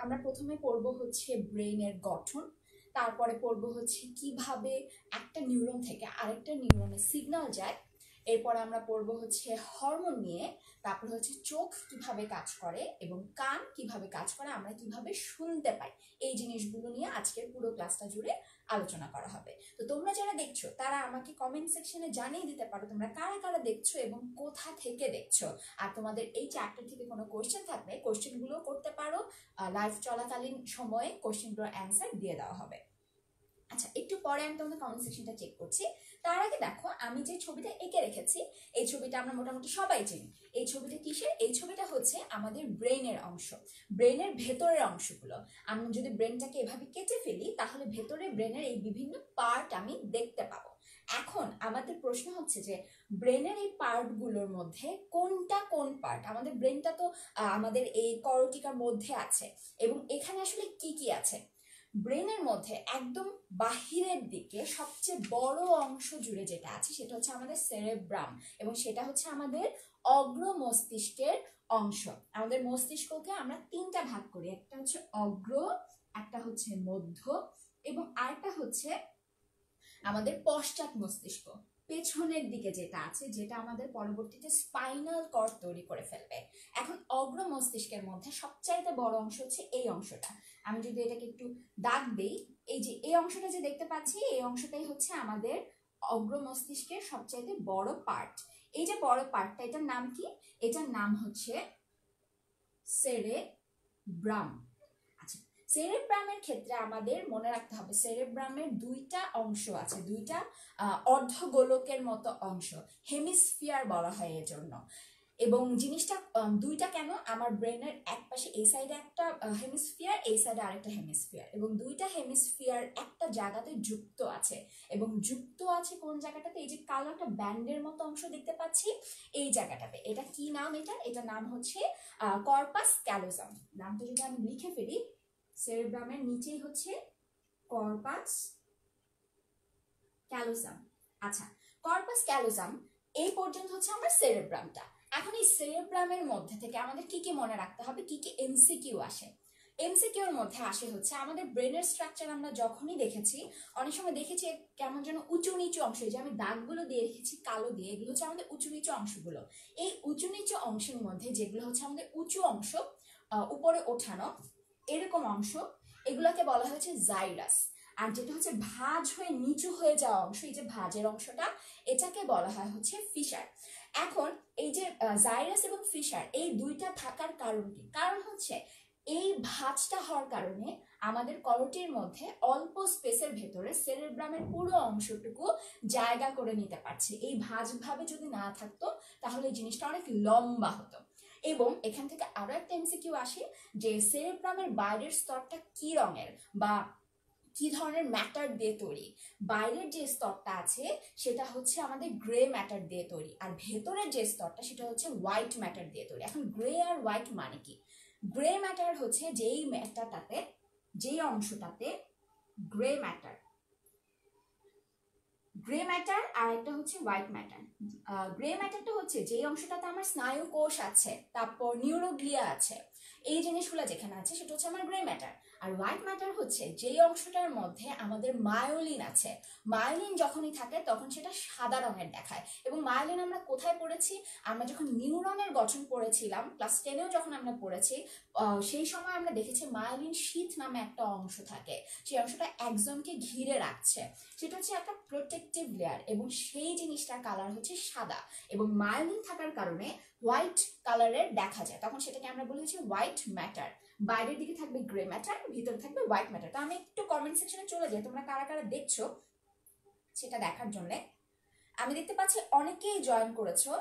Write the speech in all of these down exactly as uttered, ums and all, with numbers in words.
আমরা প্রথমে পড়ব হচ্ছে ব্রেইনের গঠন, তারপরে পড়ব হচ্ছে কিভাবে একটা নিউরন থেকে আরেকটা নিউরনে সিগন্যাল যায়, এরপর আমরা পড়ব হচ্ছে হরমোন নিয়ে, তারপর হচ্ছে চোখ কিভাবে কাজ করে এবং কান কিভাবে কাজ করে, আমরা কিভাবে শুনতে পাই, এই জিনিসগুলো নিয়ে আজকের পুরো ক্লাসটা জুড়ে আলোচনা করা হবে। তো তোমরা যারা দেখছো তারা আমাকে কমেন্ট সেকশনে জানিয়ে দিতে পারো তোমরা কারা কারা দেখছো এবং কোথা থেকে দেখছো। আর তোমাদের এই চ্যাপ্টার থেকে কোনো কোয়েশ্চেন থাকলে কোয়েশ্চেনগুলো করতে পারো, লাইভ চলাকালীন সময়ে কোয়েশ্চেনগুলোর অ্যান্সার দিয়ে দেওয়া হবে। আচ্ছা, একটু পরে আমি তোমাদের কমেন্ট সেকশনটা চেক করছি। তার আগে দেখো আমি যে ছবিটা এঁকে রেখেছি, এই ছবিটা আমরা মোটামুটি সবাই চিনি। এই ছবিটা কিসের? এই ছবিটা হচ্ছে আমাদের ব্রেইনের অংশ, ব্রেইনের ভেতরের অংশগুলো। আমি যদি ব্রেনটাকে এভাবে কেটে ফেলি তাহলে ভেতরে ব্রেনের এই বিভিন্ন পার্ট আমি দেখতে পাবো। এখন আমাদের প্রশ্ন হচ্ছে যে ব্রেনের এই পার্টগুলোর মধ্যে কোনটা কোন পার্ট? আমাদের ব্রেনটা তো আমাদের এই করটিকার মধ্যে আছে এবং এখানে আসলে কি কি আছে? ব্রেনের মধ্যে একদম বাহিরের দিকে সবচেয়ে বড় অংশ জুড়ে যেটা আছে সেটা হচ্ছে আমাদের সেরেব্রাম, এবং সেটা হচ্ছে আমাদের অগ্র মস্তিষ্কের অংশ। আমাদের মস্তিষ্ককে আমরা তিনটা ভাগ করি, একটা হচ্ছে অগ্র, একটা হচ্ছে মধ্য এবং আরেকটা হচ্ছে আমাদের পশ্চাৎ মস্তিষ্ক, পেছনের দিকে যেটা আছে, যেটা আমাদের পরবর্তীতে স্পাইনাল কর্ড তৈরি করে ফেলবে। এখন অগ্র মস্তিষ্কের মধ্যে সবচাইতে বড় অংশ হচ্ছে এই অংশটা। আমি যদি এটাকে একটু দাগ দিই, এই যে এই অংশটা যে দেখতে পাচ্ছি, এই অংশটাই হচ্ছে আমাদের অগ্র মস্তিষ্কের সবচাইতে বড় পার্ট। এই যে বড় পার্টটা, এটার নাম কি? এটার নাম হচ্ছে সেরেব্রাম। আচ্ছা, সেরেব্রামের ক্ষেত্রে আমাদের মনে রাখতে হবে সেরেব্রামের দুইটা অংশ আছে, দুইটা অর্ধগোলকের মতো অংশ, হেমিস্ফিয়ার বলা হয় এর জন্য। এবং জিনিসটা দুইটা কেন? আমার ব্রেনের এক পাশে এই সাইডে একটা হেমিস্ফিয়ার, এই সাইডে আরেকটা হেমিস্ফিয়ার, এবং দুইটা হেমিস্ফিয়ার একটা জায়গাতে যুক্ত আছে। এবং যুক্ত আছে কোন জায়গাটাতে? এই যে কালো একটা ব্যান্ডের মতো অংশ দেখতে পাচ্ছি, এই জায়গাটাতে। এটা কি নাম? এটা এটা নাম হচ্ছে কর্পাস ক্যালোজাম। নামটা যদি আমি লিখে ফেলি, সেরেব্রামের নিচেই হচ্ছে কর্পাস ক্যালোজাম। আচ্ছা, কর্পাস ক্যালোজাম এই পর্যন্ত হচ্ছে আমরা সেরেব্রামটা। এখন এই সেরেব্রামের মধ্যে থেকে আমাদের কি কি মনে রাখতে হবে, কি কি এমসিকিউ আসে? এমসিকিউর মধ্যে আসে হচ্ছে আমাদের ব্রেনের স্ট্রাকচার আমরা যখনই দেখেছি, অনেক সময় দেখেছি কেমন যেন উঁচু নিচু অংশ, যে আমি দাগগুলো দিয়ে রেখেছি কালো দিয়ে, এগুলো হচ্ছে আমাদের উঁচু নিচু অংশগুলো। এই উঁচু নিচু অংশের মধ্যে যেগুলো হচ্ছে আমাদের উঁচু অংশ, উপরে ওঠানো এরকম অংশ, এগুলোকে বলা হয়েছে জাইরাস। আর যেটা হচ্ছে ভাঁজ হয়ে নিচু হয়ে যাওয়া অংশ, এই যে ভাঁজের অংশটা, এটাকে বলা হয় হচ্ছে ফিশার। এখন এই যে জাইরাস এবং ফিশার এই দুইটা থাকার কারণ কি? কারণ হচ্ছে এই ভাঁজটা হওয়ার কারণে আমাদের করটির মধ্যে অল্প স্পেসের ভেতরে সেরেব্রামের পুরো অংশটুকু জায়গা করে নিতে পারছে। এই ভাঁজ ভাবে যদি না থাকতো তাহলে এই জিনিসটা অনেক লম্বা হতো। এবং এখান থেকে আরো একটা এমসিকিউ আসে যে সেরেব্রামের বাইরের স্তরটা কি রঙের বা কি ধরনের ম্যাটার দিয়ে তৈরি? বাইরের যে স্তরটা আছে সেটা হচ্ছে আমাদের গ্রে ম্যাটার দিয়ে তৈরি, আর ভেতরের যে স্তরটা সেটা হচ্ছে হোয়াইট ম্যাটার দিয়ে তৈরি। এখন গ্রে আর হোয়াইট মানে কি? গ্রে ম্যাটার হচ্ছে যেই ম্যাটারটাতে, যেই অংশটাতে গ্রে ম্যাটার, গ্রে ম্যাটার আর একটা হচ্ছে হোয়াইট ম্যাটার। গ্রে ম্যাটারটা হচ্ছে যেই অংশটাতে আমার স্নায়ু কোষ আছে, তারপর নিউরোগ্লিয়া আছে, এই জিনিসগুলো যেখানে আছে সেটা হচ্ছে আমার গ্রে ম্যাটার। আর হোয়াইট ম্যাটার হচ্ছে যেই অংশটার মধ্যে আমাদের মায়োলিন আছে। মায়োলিন যখনই থাকে তখন সেটা সাদা রঙের দেখায়। এবং মায়োলিন আমরা কোথায় পড়েছি? আমরা যখন নিউরনের গঠন পড়েছিলাম, ক্লাস টেনেও যখন আমরা পড়েছি, সেই সময় আমরা দেখেছি মায়োলিন শীথ নামে একটা অংশ থাকে, সেই অংশটা একজনকে ঘিরে রাখছে, সেটা হচ্ছে একটা প্রোটেক্টিভ লেয়ার, এবং সেই জিনিসটার কালার হচ্ছে সাদা। এবং মায়োলিন থাকার কারণে হোয়াইট কালারের দেখা যায়, তখন সেটাকে আমরা বলি হচ্ছে হোয়াইট ম্যাটার। বাইরের দিকে থাকবে গ্রে ম্যাটার, ভিতরে থাকবে হোয়াইট ম্যাটার। তো আমি একটু কমেন্ট সেকশনে চলে যাই তোমরা কারা কারা দেখছো সেটা দেখার জন্য। আমি দেখতে পাচ্ছি অনেকেই জয়েন করেছো।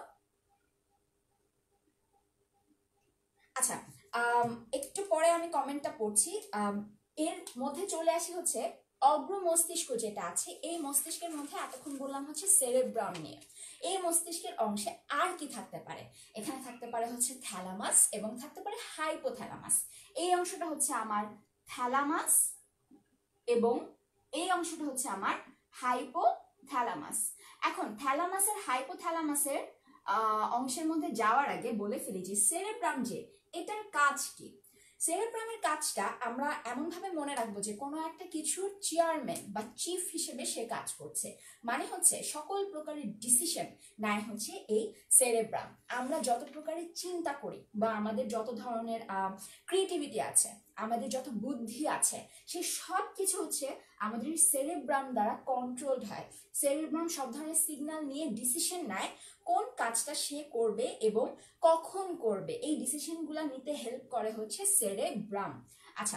আচ্ছা, একটু পরে আমি কমেন্টটা পড়ছি। এর মধ্যে চলে আসি হচ্ছে অগ্র মস্তিষ্ক যেটা আছে, এই মস্তিষ্কের মধ্যে এতক্ষণ বললাম হচ্ছে সেরেব্রাম নিয়ে। এই মস্তিষ্কের অংশে আর কি থাকতে পারে? এখানে থাকতে পারে হচ্ছে থ্যালামাস এবং থাকতে পারে হাইপোথ্যালামাস। এই অংশটা হচ্ছে আমার থ্যালামাস এবং এই অংশটা হচ্ছে আমার হাইপোথ্যালামাস। এখন থ্যালামাসের হাইপোথ্যালামাসের অংশের মধ্যে যাওয়ার আগে বলে ফেলি যে সেরেব্রাম যে, এটার কাজ কি? সেরেব্রামের কাজটা আমরা এমন ভাবে মনে রাখবো যে কোনো একটা কিছুর চেয়ারম্যান বা চিফ হিসেবে সে কাজ করছে, মানে হচ্ছে সকল প্রকারের ডিসিশন নেয় হচ্ছে এই সেরেব্রাম। আমরা যত প্রকারের চিন্তা করি বা আমাদের যত ধরনের ক্রিয়েটিভিটি আছে, আমাদের যত বুদ্ধি আছে, সেই সব কিছু হচ্ছে আমাদের সেরেব্রাম দ্বারা কন্ট্রোলড হয়। সেরেব্রাম সব ধরনের সিগন্যাল নিয়ে ডিসিশন নেয় কোন কাজটা সে করবে এবং কখন করবে। এই ডিসিশনগুলো নিতে হেল্প করে হচ্ছে সেরেব্রাম। আচ্ছা,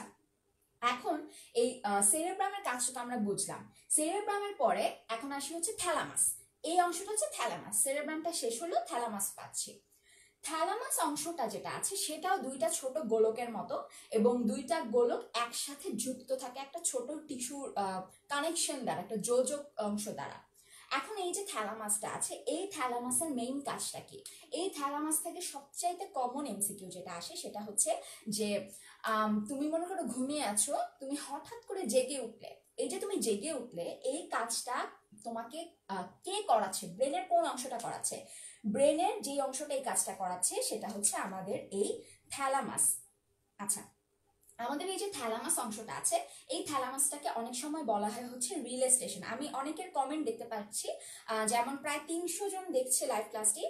এখন এই সেরেব্রামের কাজটা তো আমরা বুঝলাম। সেরেব্রামের পরে এখন আসি হচ্ছে থ্যালামাস। এই অংশটা হচ্ছে থ্যালামাস। সেরেব্রামটা শেষ হলো, থ্যালামাস পাচ্ছি। থ্যালামাস অংশটা যেটা আছে সেটাও দুইটা ছোট গোলকের মতো, এবং দুইটা গোলক একসাথে যুক্ত থাকে একটা ছোট টিস্যুর কানেকশন দ্বারা, একটা যোজক অংশ দ্বারা। এখন এই যে থ্যালামাসটা আছে, এই থ্যালামাসের মেইন কাজটা কি? এই থ্যালামাস থেকে সবচাইতে কমন এমসিকিউ যেটা আসে সেটা হচ্ছে যে তুমি মনে করো ঘুমিয়ে আছো, তুমি হঠাৎ করে জেগে উঠলে। এই যে তুমি জেগে উঠলে, এই কাজটা তোমাকে কে করাচ্ছে? ব্রেনের কোন অংশটা করাচ্ছে? ব্রেনের যে অংশটা এই কাজটা করাচ্ছে সেটা হচ্ছে আমাদের এই থ্যালামাস। আচ্ছা, আমাদের এই যে থ্যালামাস অংশটা আছে, এই থ্যালামাসটাকে অনেক সময় বলা হয় হচ্ছে রিলে স্টেশন। আমি অনেকের কমেন্ট দেখতে পাচ্ছি, যেমন প্রায় তিনশো জন দেখছে লাইভ ক্লাসটি।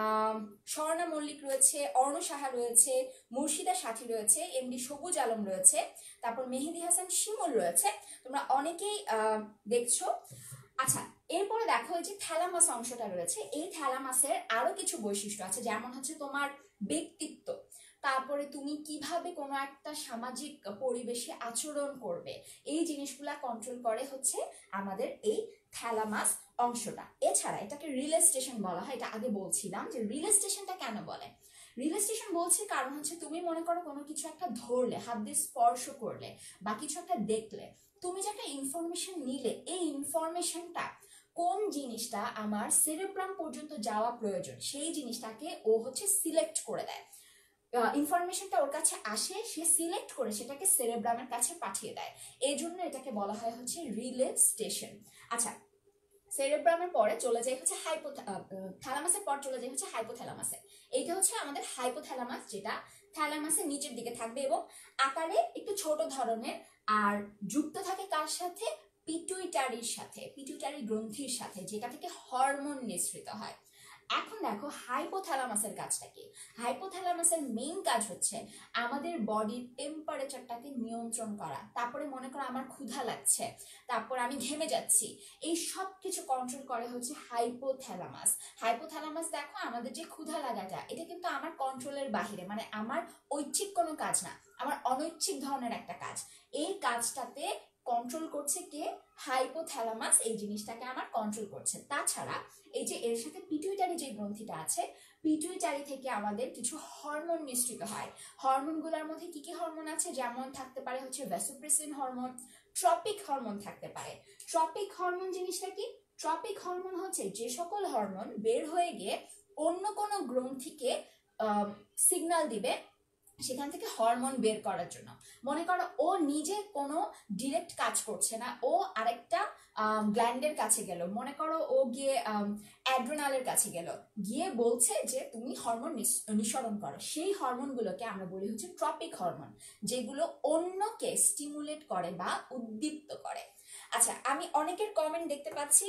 স্বর্ণা মল্লিক রয়েছে, অর্ণ সাহা রয়েছে, মুর্শিদা সাথী রয়েছে, এমডি সবুজ আলম রয়েছে, তারপর মেহেদি হাসান শিমুল রয়েছে। তোমরা অনেকেই দেখছো। আচ্ছা, এরপরে দেখো এই যে থ্যালামাস অংশটা রয়েছে, এই থ্যালামাসের আরো কিছু বৈশিষ্ট্য আছে, যেমন হচ্ছে তোমার ব্যক্তিত্ব, তারপরে তুমি কিভাবে কোনো একটা সামাজিক পরিবেশে আচরণ করবে, এই জিনিসগুলা কন্ট্রোল করে হচ্ছে আমাদের এই থ্যালামাস অংশটা। এছাড়া এটাকে রিলে স্টেশন বলা হয়। এটা আগে বলছিলাম যে রিলে স্টেশনটা কেন বলে। রিলে স্টেশন বলছি কারণ হচ্ছে তুমি মনে করো কোনো কিছু একটা ধরলে, হাত দিয়ে স্পর্শ করলে বা কিছু একটা দেখলে, তুমি যে একটা ইনফরমেশন নিলে, এই ইনফরমেশনটা কোন জিনিসটা আমার সেরেব্রাম পর্যন্ত যাওয়া প্রয়োজন, সেই জিনিসটাকে ও হচ্ছে সিলেক্ট করে দেয়। ইনফরমেশনটা ওর কাছে আসে, সে সিলেক্ট করে সেটাকে সেরেব্রামের কাছে পাঠিয়ে দেয়। এই জন্য এটাকে বলা হয় হচ্ছে রিলে স্টেশন। আচ্ছা, সেরেব্রামের পরে চলে যায় হচ্ছে হাইপো থ্যালামাসের পর চলে যায় হচ্ছে হাইপোথ্যালামাসে। এইটা হচ্ছে আমাদের হাইপোথ্যালামাস, যেটা থ্যালামাসের নিচের দিকে থাকবে এবং আকারে একটু ছোট ধরনের, আর যুক্ত থাকে কার সাথে? পিটুইটারির সাথে, পিটুইটারি গ্রন্থির সাথে, যেটা থেকে হরমোন নিঃসৃত হয়। এখন দেখো হাইপোথ্যালামাসের কাজটা কি। হাইপোথ্যালামাসের মেইন কাজ হচ্ছে আমাদের বডির টেম্পারেচারটাকে নিয়ন্ত্রণ করা। তারপরে মনে করো আমার ক্ষুধা লাগছে, তারপর আমি ঘেমে যাচ্ছি, এই সব কিছু কন্ট্রোল করে হচ্ছে হাইপোথ্যালামাস। হাইপোথ্যালামাস দেখো আমাদের যে ক্ষুধা লাগাটা, এটা কিন্তু আমার কন্ট্রোলের বাহিরে, মানে আমার ঐচ্ছিক কোনো কাজ না, আমার অনৈচ্ছিক ধরনের একটা কাজ। এই কাজটাতে কন্ট্রোল করছে কে? হাইপোথ্যালামাস এই জিনিসটাকে আমার কন্ট্রোল করছে। তাছাড়া এই যে এর সাথে পিটুইটারি যে গ্রন্থিটা আছে, পিটুইটারি থেকে আমাদের কিছু হরমোন নিঃসৃত হয়। হরমোনগুলোর মধ্যে কি কি হরমোন আছে? যেমন থাকতে পারে হচ্ছে ভ্যাসোপ্রেসিন হরমোন, ট্রপিক হরমোন থাকতে পারে। ট্রপিক হরমোন জিনিসটা কি? ট্রপিক হরমোন হচ্ছে যে সকল হরমোন বের হয়ে গিয়ে অন্য কোনো গ্রন্থিকে সিগন্যাল দিবে সেখান থেকে হরমোন বের করার জন্য। মনে করো ও নিজে কোনো ডিরেক্ট কাজ করছে না, ও আরেকটা গ্ল্যান্ডের কাছে গেল, মনে করো ও গিয়ে অ্যাড্রেনালের কাছে গেল, গিয়ে বলছে যে তুমি হরমোন নিঃসরণ করো। সেই হরমোনগুলোকে আমরা বলি হচ্ছে ট্রপিক হরমোন, যেগুলো অন্যকে স্টিমুলেট করে বা উদ্দীপ্ত করে। আচ্ছা, আমি অনেকের কমেন্ট দেখতে পাচ্ছি।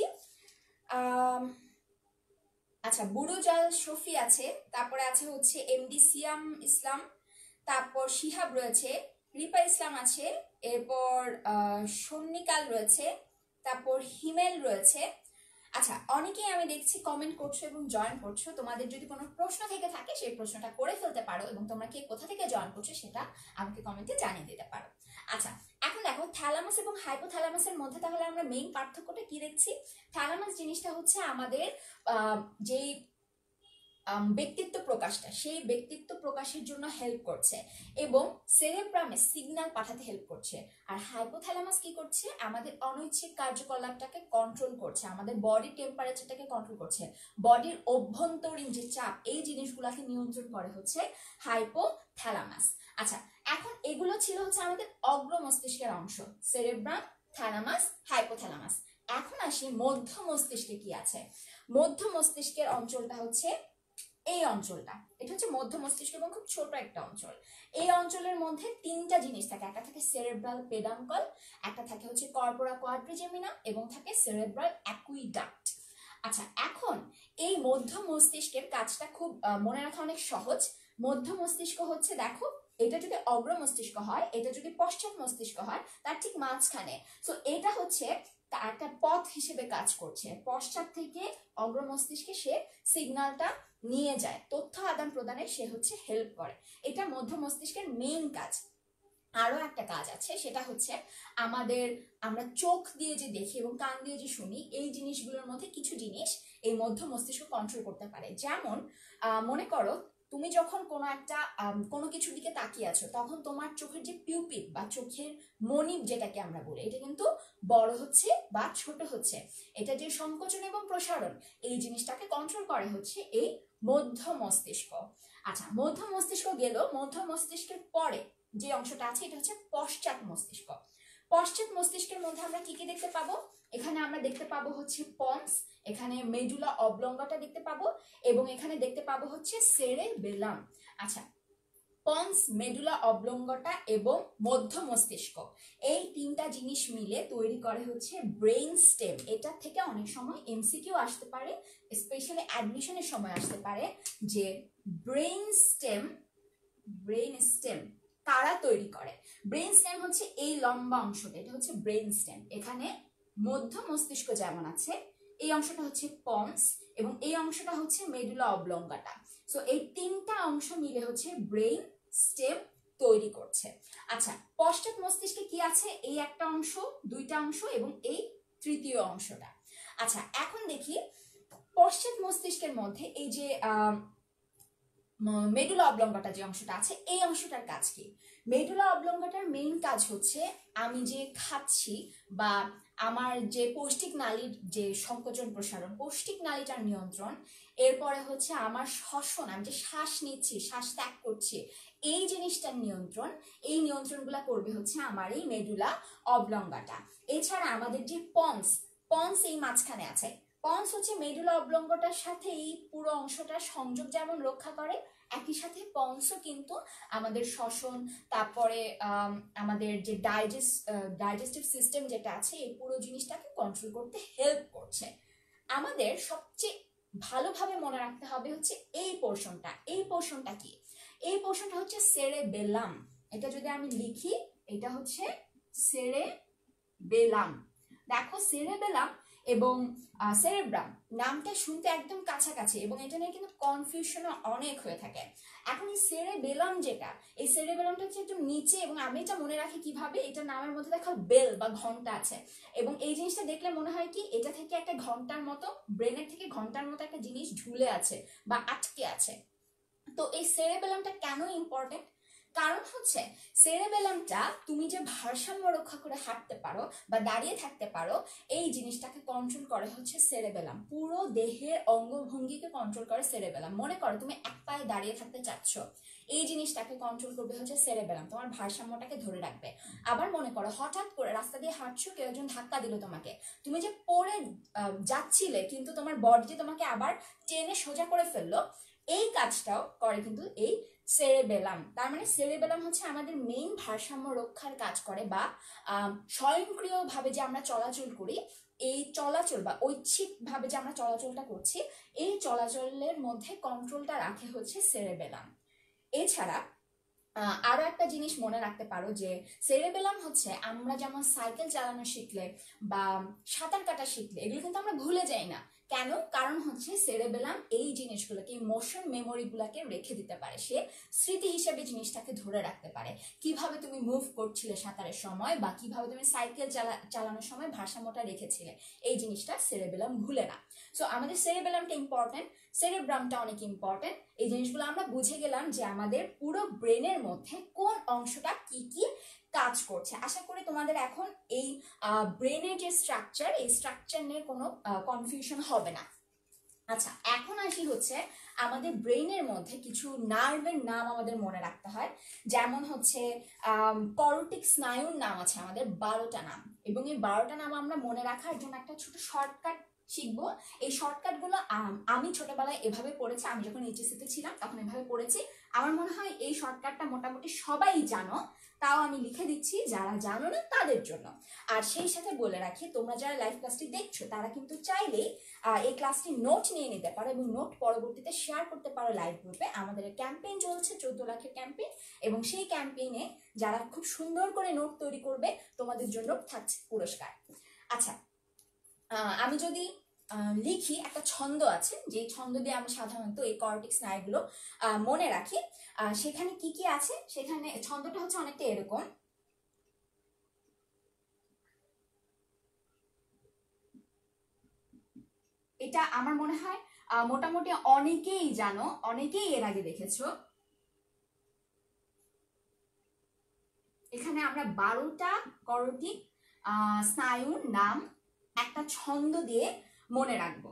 আহ আচ্ছা, বুড়োজাল শফি আছে, তারপরে আছে হচ্ছে এমডি সিয়াম ইসলাম, তারপর শিহাব রয়েছে, রিপা ইসলাম আছে, এরপর সন্নিকাল রয়েছে, তারপর হিমেল রয়েছে। আচ্ছা, অনেকেই আমি দেখছি কমেন্ট করছো এবং জয়েন করছো। তোমাদের যদি কোনো প্রশ্ন থেকে থাকে সেই প্রশ্নটা করে ফেলতে পারো, এবং তোমরা কে কোথা থেকে জয়েন করছো সেটা আমাকে কমেন্টে জানিয়ে দিতে পারো। আচ্ছা, এখন দেখো থ্যালামাস এবং হাইপোথ্যালামাসের মধ্যে তাহলে আমরা মেইন পার্থক্যটা কি দেখছি? থ্যালামাস জিনিসটা হচ্ছে আমাদের যেই ব্যক্তিত্ব প্রকাশটা, সেই ব্যক্তিত্ব প্রকাশের জন্য হেল্প করছে এবং সেরেব্রামে সিগন্যাল পাঠাতে হেল্প করছে। আর হাইপোথ্যালামাস কি করছে? আমাদের অনৈচ্ছিক কার্যকলাপটাকে কন্ট্রোল করছে, আমাদের বডি টেম্পারেচারটাকে কন্ট্রোল করছে, বডির অভ্যন্তরীণ যে চাপ, এই জিনিসগুলোকে নিয়ন্ত্রণ করে হচ্ছে হাইপোথ্যালামাস। আচ্ছা, এখন এগুলো ছিল হচ্ছে আমাদের অগ্র মস্তিষ্কের অংশ, সেরেব্রাম, থ্যালামাস, হাইপোথ্যালামাস। এখন আসি মধ্য মস্তিষ্কে কি আছে। মধ্য মস্তিষ্কের অঞ্চলটা হচ্ছে এই অঞ্চলটা, এটা হচ্ছে মধ্য মস্তিষ্ক এবং খুব ছোট একটা অঞ্চল। এই অঞ্চলের মধ্যে তিনটা জিনিস থাকে, একটা থাকে সেরেব্রাল পেডাঙ্কল, একটা থাকে হচ্ছে কর্পোরা কোয়াড্রিজেমিনা এবং থাকে সেরেব্রাল অ্যাকুইডাক্ট। আচ্ছা, এখন এই মধ্য মস্তিষ্কের কাজটা খুব মনে রাখা অনেক সহজ। মধ্য মস্তিষ্ক হচ্ছে, দেখো এটা যদি অগ্র মস্তিষ্ক হয়, এটা যদি পশ্চাৎ মস্তিষ্ক হয়, তার ঠিক মাঝখানে। সো এটা হচ্ছে তার একটা পথ হিসেবে কাজ করছে, পশ্চাৎ থেকে অগ্র মস্তিষ্কে সে সিগন্যালটা নিয়ে যায়, তথ্য আদান প্রদানে সে হচ্ছে হেল্প করে। এটা মধ্য মস্তিষ্কের মেইন কাজ। আরো একটা কাজ আছে, সেটা হচ্ছে আমাদের আমরা চোখ দিয়ে যে দেখি এবং কান দিয়ে যে শুনি, এই জিনিসগুলোর মধ্যে কিছু জিনিস এই মধ্য মস্তিষ্ক কন্ট্রোল করতে পারে। যেমন মনে করো তুমি যখন কোনো একটা কোনো কিছুর দিকে তাকিয়ে আছো, তখন তোমার চোখের যে পিউপিল বা চোখের মণি যেটাকে আমরা বলি, এটা কিন্তু বড় হচ্ছে বা ছোট হচ্ছে। এটা যে সংকোচন এবং প্রসারণ, এই জিনিসটাকে কন্ট্রোল করে হচ্ছে এই মধ্য মস্তিষ্ক। আচ্ছা, মধ্য মস্তিষ্ক গেল, মধ্য মস্তিষ্কের পরে যে অংশটা আছে এটা হচ্ছে পশ্চাৎ মস্তিষ্ক। পশ্চাৎ মস্তিষ্কের মধ্যে আমরা কি কি দেখতে পাবো? এখানে আমরা দেখতে পাবো হচ্ছে পন্স, এখানে মেডুলা অবলঙ্গাটা দেখতে পাবো এবং এখানে দেখতে পাবো হচ্ছে সেরেবেলাম। আচ্ছা, পন্স, মেডুলা অবলঙ্গাটা এবং মধ্য মস্তিষ্ক, এই তিনটা জিনিস মিলে তৈরি করে হচ্ছে ব্রেইন স্টেম। এটা থেকে অনেক সময় এমসিকিউ আসতে পারে, স্পেশালি অ্যাডমিশনের সময় আসতে পারে যে ব্রেইন স্টেম ব্রেইন স্টেম কারা তৈরি করে। ব্রেইন স্টেম হচ্ছে এই লম্বা অংশটা, এটা হচ্ছে ব্রেইন স্টেম। এখানে মধ্য মস্তিষ্ক যেমন আছে, এই অংশটা হচ্ছে পন্স এবং এই অংশটা হচ্ছে মেডুলা অবলঙ্গাটা। সো এই তিনটা অংশ মিলে হচ্ছে ব্রেইন স্টেম তৈরি করছে। আচ্ছা, পশ্চাৎ মস্তিষ্কে কি আছে? এই একটা অংশ, দুইটা অংশ এবং এই তৃতীয় অংশটা। আচ্ছা, এখন দেখি পশ্চাৎ মস্তিষ্কের মধ্যে এই যে আহ মেডুলা অবলঙ্গাটা যে অংশটা আছে, এই অংশটার কাজ কি? মেডুলা অবলঙ্গাটার মেইন কাজ হচ্ছে আমি যে খাচ্ছি বা আমার যে পৌষ্টিক নালীর যে সংকোচন প্রসারণ, পৌষ্টিক নালীটার নিয়ন্ত্রণ, এরপরে হচ্ছে আমার শ্বসন, আমি যে শ্বাস নিচ্ছি, শ্বাস ত্যাগ করছি, এই জিনিসটার নিয়ন্ত্রণ, এই নিয়ন্ত্রণগুলা করবে হচ্ছে আমার এই মেডুলা অবলঙ্গাটা। এছাড়া আমাদের যে পন্স, পন্স এই মাঝখানে আছে। পন্স হচ্ছে মেডুলা অবলঙ্গটার সাথে এই পুরো অংশটার সংযোগ যেমন রক্ষা করে, একই সাথে পন্সও কিন্তু আমাদের শ্বসন, তারপরে আমাদের যে ডাইজেস্ট ডাইজেস্টিভ সিস্টেম যেটা আছে, এই পুরো জিনিসটাকে কন্ট্রোল করতে হেল্প করছে। আমাদের সবচেয়ে ভালোভাবে মনে রাখতে হবে হচ্ছে এই পোর্শনটা। এই পোর্শনটা কি? এই পোর্শনটা হচ্ছে সেরেবেলাম। এটা যদি আমি লিখি, এটা হচ্ছে সেরেবেলাম। দেখো, সেরেবেলাম এবং সেরেব্রাম নামটা শুনতে একদম কাছাকাছি এবং এটা নিয়ে কিন্তু কনফিউশন অনেক হয়ে থাকে। এখন এই সেরেবেলাম যেটা, এই সেরেবেলামটা হচ্ছে একটু নিচে এবং আমি এটা মনে রাখি কিভাবে, এটা নামের মধ্যে দেখো বেল বা ঘন্টা আছে এবং এই জিনিসটা দেখলে মনে হয় কি এটা থেকে একটা ঘন্টার মতো, ব্রেনের থেকে ঘন্টার মতো একটা জিনিস ঝুলে আছে বা আটকে আছে। তো এই সেরেবেলামটা কেন ইম্পর্টেন্ট? কারণ হচ্ছে সেরেবেলামটা তুমি যে ভারসাম্য রক্ষা করে হাঁটতে পারো বা দাঁড়িয়ে থাকতে পারো, এই জিনিসটাকে কন্ট্রোল করে হচ্ছে সেরেবেলাম। পুরো দেহের অঙ্গভঙ্গিকে কন্ট্রোল করে সেরেবেলাম। মনে করো তুমি এক পায়ে দাঁড়িয়ে থাকতে চাচ্ছ, এই জিনিসটাকে কন্ট্রোল করবে হচ্ছে সেরেবেলাম, তোমার ভারসাম্যটাকে ধরে রাখবে। আবার মনে করো হঠাৎ করে রাস্তা দিয়ে হাঁটছো, কেউ একজন ধাক্কা দিল তোমাকে, তুমি যে পড়ে যাচ্ছিলে কিন্তু তোমার বডি যে তোমাকে আবার টেনে সোজা করে ফেললো, এই কাজটাও করে কিন্তু এই সেরেবেলাম। তার মানে সেরেবেলাম হচ্ছে আমাদের মেইন ভারসাম্য রক্ষার কাজ করে, বা স্বয়ংক্রিয়ভাবে যে আমরা চলাচল করি, এই চলাচল বা ঐচ্ছিকভাবে যে আমরা চলাচলটা করছি, এই চলাচলের মধ্যে কন্ট্রোলটা রাখে হচ্ছে সেরেবেলাম। এছাড়া আরো একটা জিনিস মনে রাখতে পারো যে সেরেবেলাম হচ্ছে আমরা যেমন সাইকেল চালানো শিখলে বা সাঁতার কাটা শিখলে এগুলো কিন্তু আমরা ভুলে যাই না। কেন? কারণ হচ্ছে সেরেবেলাম এই জিনিসগুলোকে, মোশন মেমোরি গুলাকে রেখে দিতে পারে, সে স্মৃতি হিসেবে জিনিসটাকে ধরে রাখতে পারে। কিভাবে তুমি মুভ করছিলে সাঁতারের সময় বা কিভাবে তুমি সাইকেল চালা চালানোর সময় ভারসাম্যটা রেখেছিলে, এই জিনিসটা সেরেবেলাম ভুলে না। সো আমাদের সেরেবেলামটা ইম্পর্টেন্ট, সেরেব্রামটা অনেক ইম্পর্টেন্ট। এই জিনিসগুলো আমরা বুঝে গেলাম যে আমাদের পুরো ব্রেনের মধ্যে কোন অংশটা কি কি কাজ করছে। আশা করি তোমাদের এখন এই ব্রেনের যে স্ট্রাকচার, এই স্ট্রাকচার নিয়ে কোনো কনফিউশন হবে না। আচ্ছা, এখন আসি হচ্ছে আমাদের ব্রেনের মধ্যে কিছু নার্ভের নাম আমাদের মনে রাখতে হয়। যেমন হচ্ছে করটিক স্নায়ুর নাম আছে আমাদের বারোটা নাম, এবং এই বারোটা নাম আমরা মনে রাখার জন্য একটা ছোট শর্টকাট শিখবো। এই শর্টকাটগুলো আমি ছোটবেলায় এভাবে পড়েছি, আমি যখন এইচএসসিতে ছিলাম তখন এভাবে পড়েছি। আমার মনে হয় এই শর্টকাটটা মোটামুটি সবাই জানো, তাও আমি লিখে দিচ্ছি যারা জানো না তাদের জন্য। আর সেই সাথে বলে রাখি, তোমরা যারা লাইভ ক্লাসটি দেখছো তারা কিন্তু চাইলে এই ক্লাসটি নোট নিয়ে নিতে পারো এবং নোট পরবর্তীতে শেয়ার করতে পারো লাইভ গ্রুপে। আমাদের ক্যাম্পেইন চলছে, চোদ্দ লাখের ক্যাম্পেইন, এবং সেই ক্যাম্পেইনে যারা খুব সুন্দর করে নোট তৈরি করবে তোমাদের জন্য থাকছে পুরস্কার। আচ্ছা, আমি যদি লিখি, একটা ছন্দ আছে যে ছন্দ দিয়ে আমি সাধারণত এই কর্টিক স্নায়ুগুলো মনে রাখি, সেখানে কি কি আছে, সেখানে ছন্দটা হচ্ছে অনেকটা এরকম। এটা আমার মনে হয় মোটামুটি অনেকেই জানো, অনেকেই এর আগে দেখেছো। এখানে আমরা বারোটা কর্টিক স্নায়ুর নাম একটা ছন্দ দিয়ে মনে রাখবো।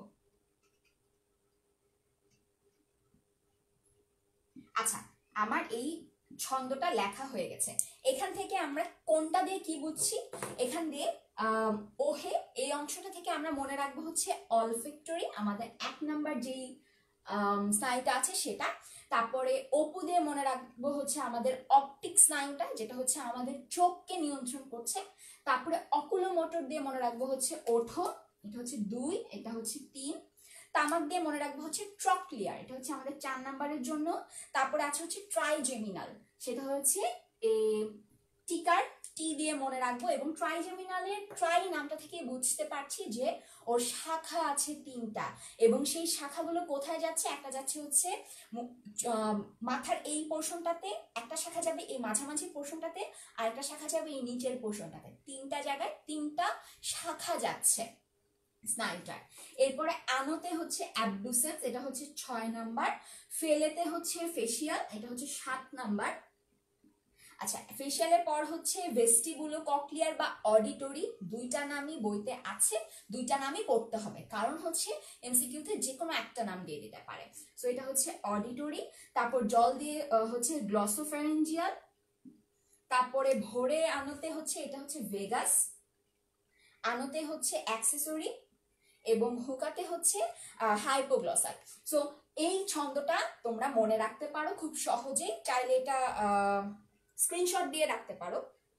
আচ্ছা, আমার এই ছন্দটা লেখা হয়ে গেছে। এখান থেকে আমরা কোনটা দিয়ে কি বুঝছি, এখান দিয়ে আহ ওহে এই অংশটা থেকে আমরা মনে রাখবো হচ্ছে অলফ্যাক্টরি, আমাদের এক নাম্বার যেই স্নায়ুটা আছে সেটা। তারপরে অপু দিয়ে মনে রাখবো হচ্ছে আমাদের অপটিক স্নায়ুটা, যেটা হচ্ছে আমাদের চোখকে নিয়ন্ত্রণ করছে। তারপরে অকুলোমোটর দিয়ে মনে রাখবো হচ্ছে ওঠো, এটা হচ্ছে দুই, এটা হচ্ছে তিন। তামাক দিয়ে মনে রাখবো হচ্ছে ট্রক্লিয়ার, এটা হচ্ছে আমাদের চার নাম্বারের জন্য। তারপরে আছে হচ্ছে ট্রাইজেমিনাল, সেটা হচ্ছে এ টিকার টি দিয়ে মনে রাখবো। এবং ট্রাইজেমিনালের ট্রাই নামটা থেকে বুঝতে পারছি যে ওর শাখা আছে তিনটা, এবং সেই শাখাগুলো কোথায় যাচ্ছে, একটা যাচ্ছে হচ্ছে মাথার এই পোর্শনটাতে, একটা শাখা যাবে এই মাঝামাঝি পোর্শনটাতে, আর একটা শাখা যাবে এই নিচের পোর্শনটাতে। তিনটা জায়গায় তিনটা শাখা যাচ্ছে স্নায়ুটার। এরপরে আনোতে হচ্ছে অ্যাবডুসেন্স, এটা হচ্ছে ছয় নাম্বার। ফেলেতে হচ্ছে ফেসিয়াল, এটা হচ্ছে সাত নাম্বার। আচ্ছা, ফেসিয়ালের পর হচ্ছে ভেস্টিবুলো কক্লিয়ার বা অডিটরি, দুইটা নামই বইতে আছে, দুইটা নামই পড়তে হবে, কারণ হচ্ছে এমসিকিউতে যে কোনো একটা নাম দিয়ে দিতে পারে। সো এটা হচ্ছে অডিটরি। তারপর জল দিয়ে হচ্ছে গ্লসোফ্যারেঞ্জিয়াল। তারপরে ভোরে আনোতে হচ্ছে এটা হচ্ছে ভেগাস, আনোতে হচ্ছে অ্যাক্সেসরি, এবং হুকাতে হচ্ছে হাইপোগ্লসাল। সো এই ছন্দটা তোমরা মনে রাখতে পারো খুব সহজেই, চাইলে এটা স্ক্রিনশট দিয়ে রাখতে পারো।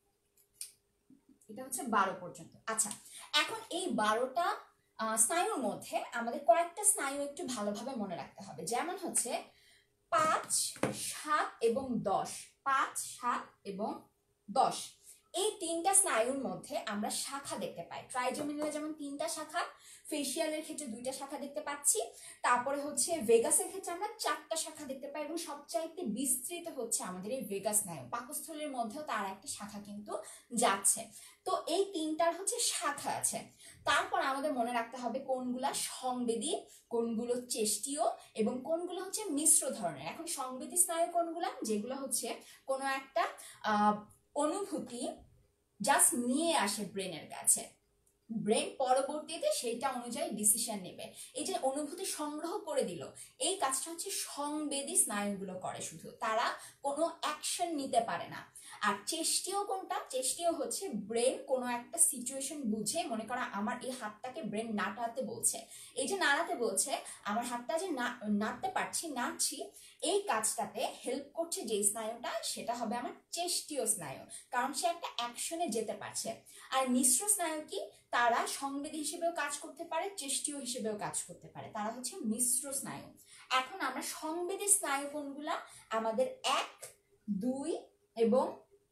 এটা হচ্ছে বারো পর্যন্ত। আচ্ছা, এখন এই বারোটা স্নায়ুর মধ্যে আমাদের কয়েকটা স্নায়ু একটু ভালোভাবে মনে রাখতে হবে, যেমন হচ্ছে পাঁচ, সাত এবং দশ। পাঁচ, সাত এবং দশ, এই তিনটা স্নায়ুর মধ্যে আমরা শাখা দেখতে পাই। ট্রাইজেমিনালে যেমন তিনটা শাখা, ফেসিয়ালের ক্ষেত্রে দুইটা শাখা দেখতে পাচ্ছি, তারপরে হচ্ছে ভেগাসের ক্ষেত্রে আমরা চারটা শাখা দেখতে পাই, এবং সবচাইতে বিস্তৃত হচ্ছে আমাদের এই ভেগাস স্নায়ু। পাকস্থলীর মধ্যেও তার একটা শাখা কিন্তু যাচ্ছে। তো এই তিনটার হচ্ছে শাখা আছে। তারপর আমাদের মনে রাখতে হবে কোনগুলা সংবেদী, কোনগুলো চেষ্টীয়, এবং কোনগুলো হচ্ছে মিশ্র ধরনের। এখন সংবেদী স্নায়ু কোনগুলা, যেগুলো হচ্ছে কোনো একটা আহ অনুভূতি জাস্ট নিয়ে আসে ব্রেনের কাছে, ব্রেন পরবর্তীতে সেইটা অনুযায়ী ডিসিশন নেবে। এই যে অনুভূতি সংগ্রহ করে দিল, এই কাজটা হচ্ছে সংবেদী স্নায়ুগুলো করে, শুধু তারা কোনো অ্যাকশন নিতে পারে না। আর চেষ্টীয় কোনটা, চেষ্টীয় হচ্ছে ব্রেন কোনো একটা সিচুয়েশন বুঝে, মনে করো আমার এই হাতটাকে ব্রেন নাড়াতে বলছে, এই যে নাড়াতে বলছে, আমার হাতটা যে নাড়তে পারছি, নাড়ছি, এই কাজটাতে হেল্প করছে যে স্নায়ুটা, সেটা হবে আমার চেষ্টীয় স্নায়ু, কারণ সে একটা অ্যাকশনে যেতে পারছে। আর মিশ্র স্নায়ু কি, তারা সংবেদী হিসেবেও কাজ করতে পারে, চেষ্টীয় হিসেবেও কাজ করতে পারে, তারা হচ্ছে মিশ্র স্নায়ু। এখন আমরা সংবেদী স্নায়ু কোনগুলা, আমাদের এক, দুই এবং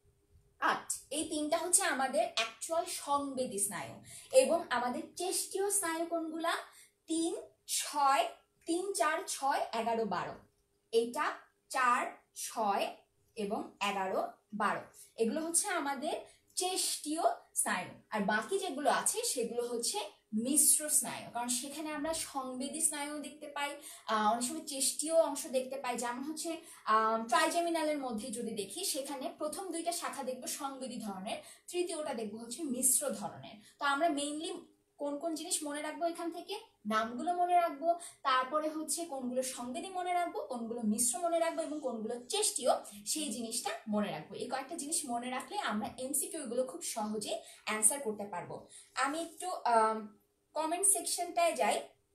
আট, এই তিনটা হচ্ছে আমাদের অ্যাকচুয়াল সংবেদী স্নায়ু। এবং আমাদের চেষ্টীয় স্নায়ু কোনগুলা, তিন, ছয়, তিন, চার, ছয়, এগারো, বারো। এইটা চার, ছয় এবং এগারো, বারো, এগুলো হচ্ছে আমাদের চেষ্টীয় স্নায়ু। আর বাকি যেগুলো আছে সেগুলো হচ্ছে মিশ্র স্নায়ু, কারণ সেখানে আমরা সংবেদী স্নায়ু দেখতে পাই, অনেক সময় চেষ্টীয় অংশ দেখতে পাই। যেমন হচ্ছে ট্রাইজেমিনালের মধ্যে যদি দেখি, সেখানে প্রথম দুইটা শাখা দেখবো সংবেদী ধরনের, তৃতীয়টা দেখবো হচ্ছে মিশ্র ধরনের। তো আমরা মেইনলি কোন কোন জিনিস মনে রাখবো, এখান থেকে নামগুলো মনে রাখবো, তারপরে হচ্ছে কোনগুলো সংবেদী মনে রাখবো, কোনগুলো মিশ্র মনে রাখবো, এবং কোনগুলো চেষ্টীয়, সেই জিনিসটা মনে রাখবো। এই কয়েকটা জিনিস মনে রাখলে আমরা এমসিকিউ গুলো খুব সহজে অ্যান্সার করতে পারবো। আমি একটু কমেন্ট সেকশনটায় যাই।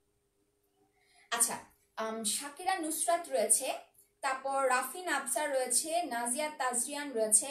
আচ্ছা, শাকিরা নুসরাত রয়েছে, তারপর রাফিন আফসার রয়েছে, নাজিয়া তাজরিয়ান রয়েছে,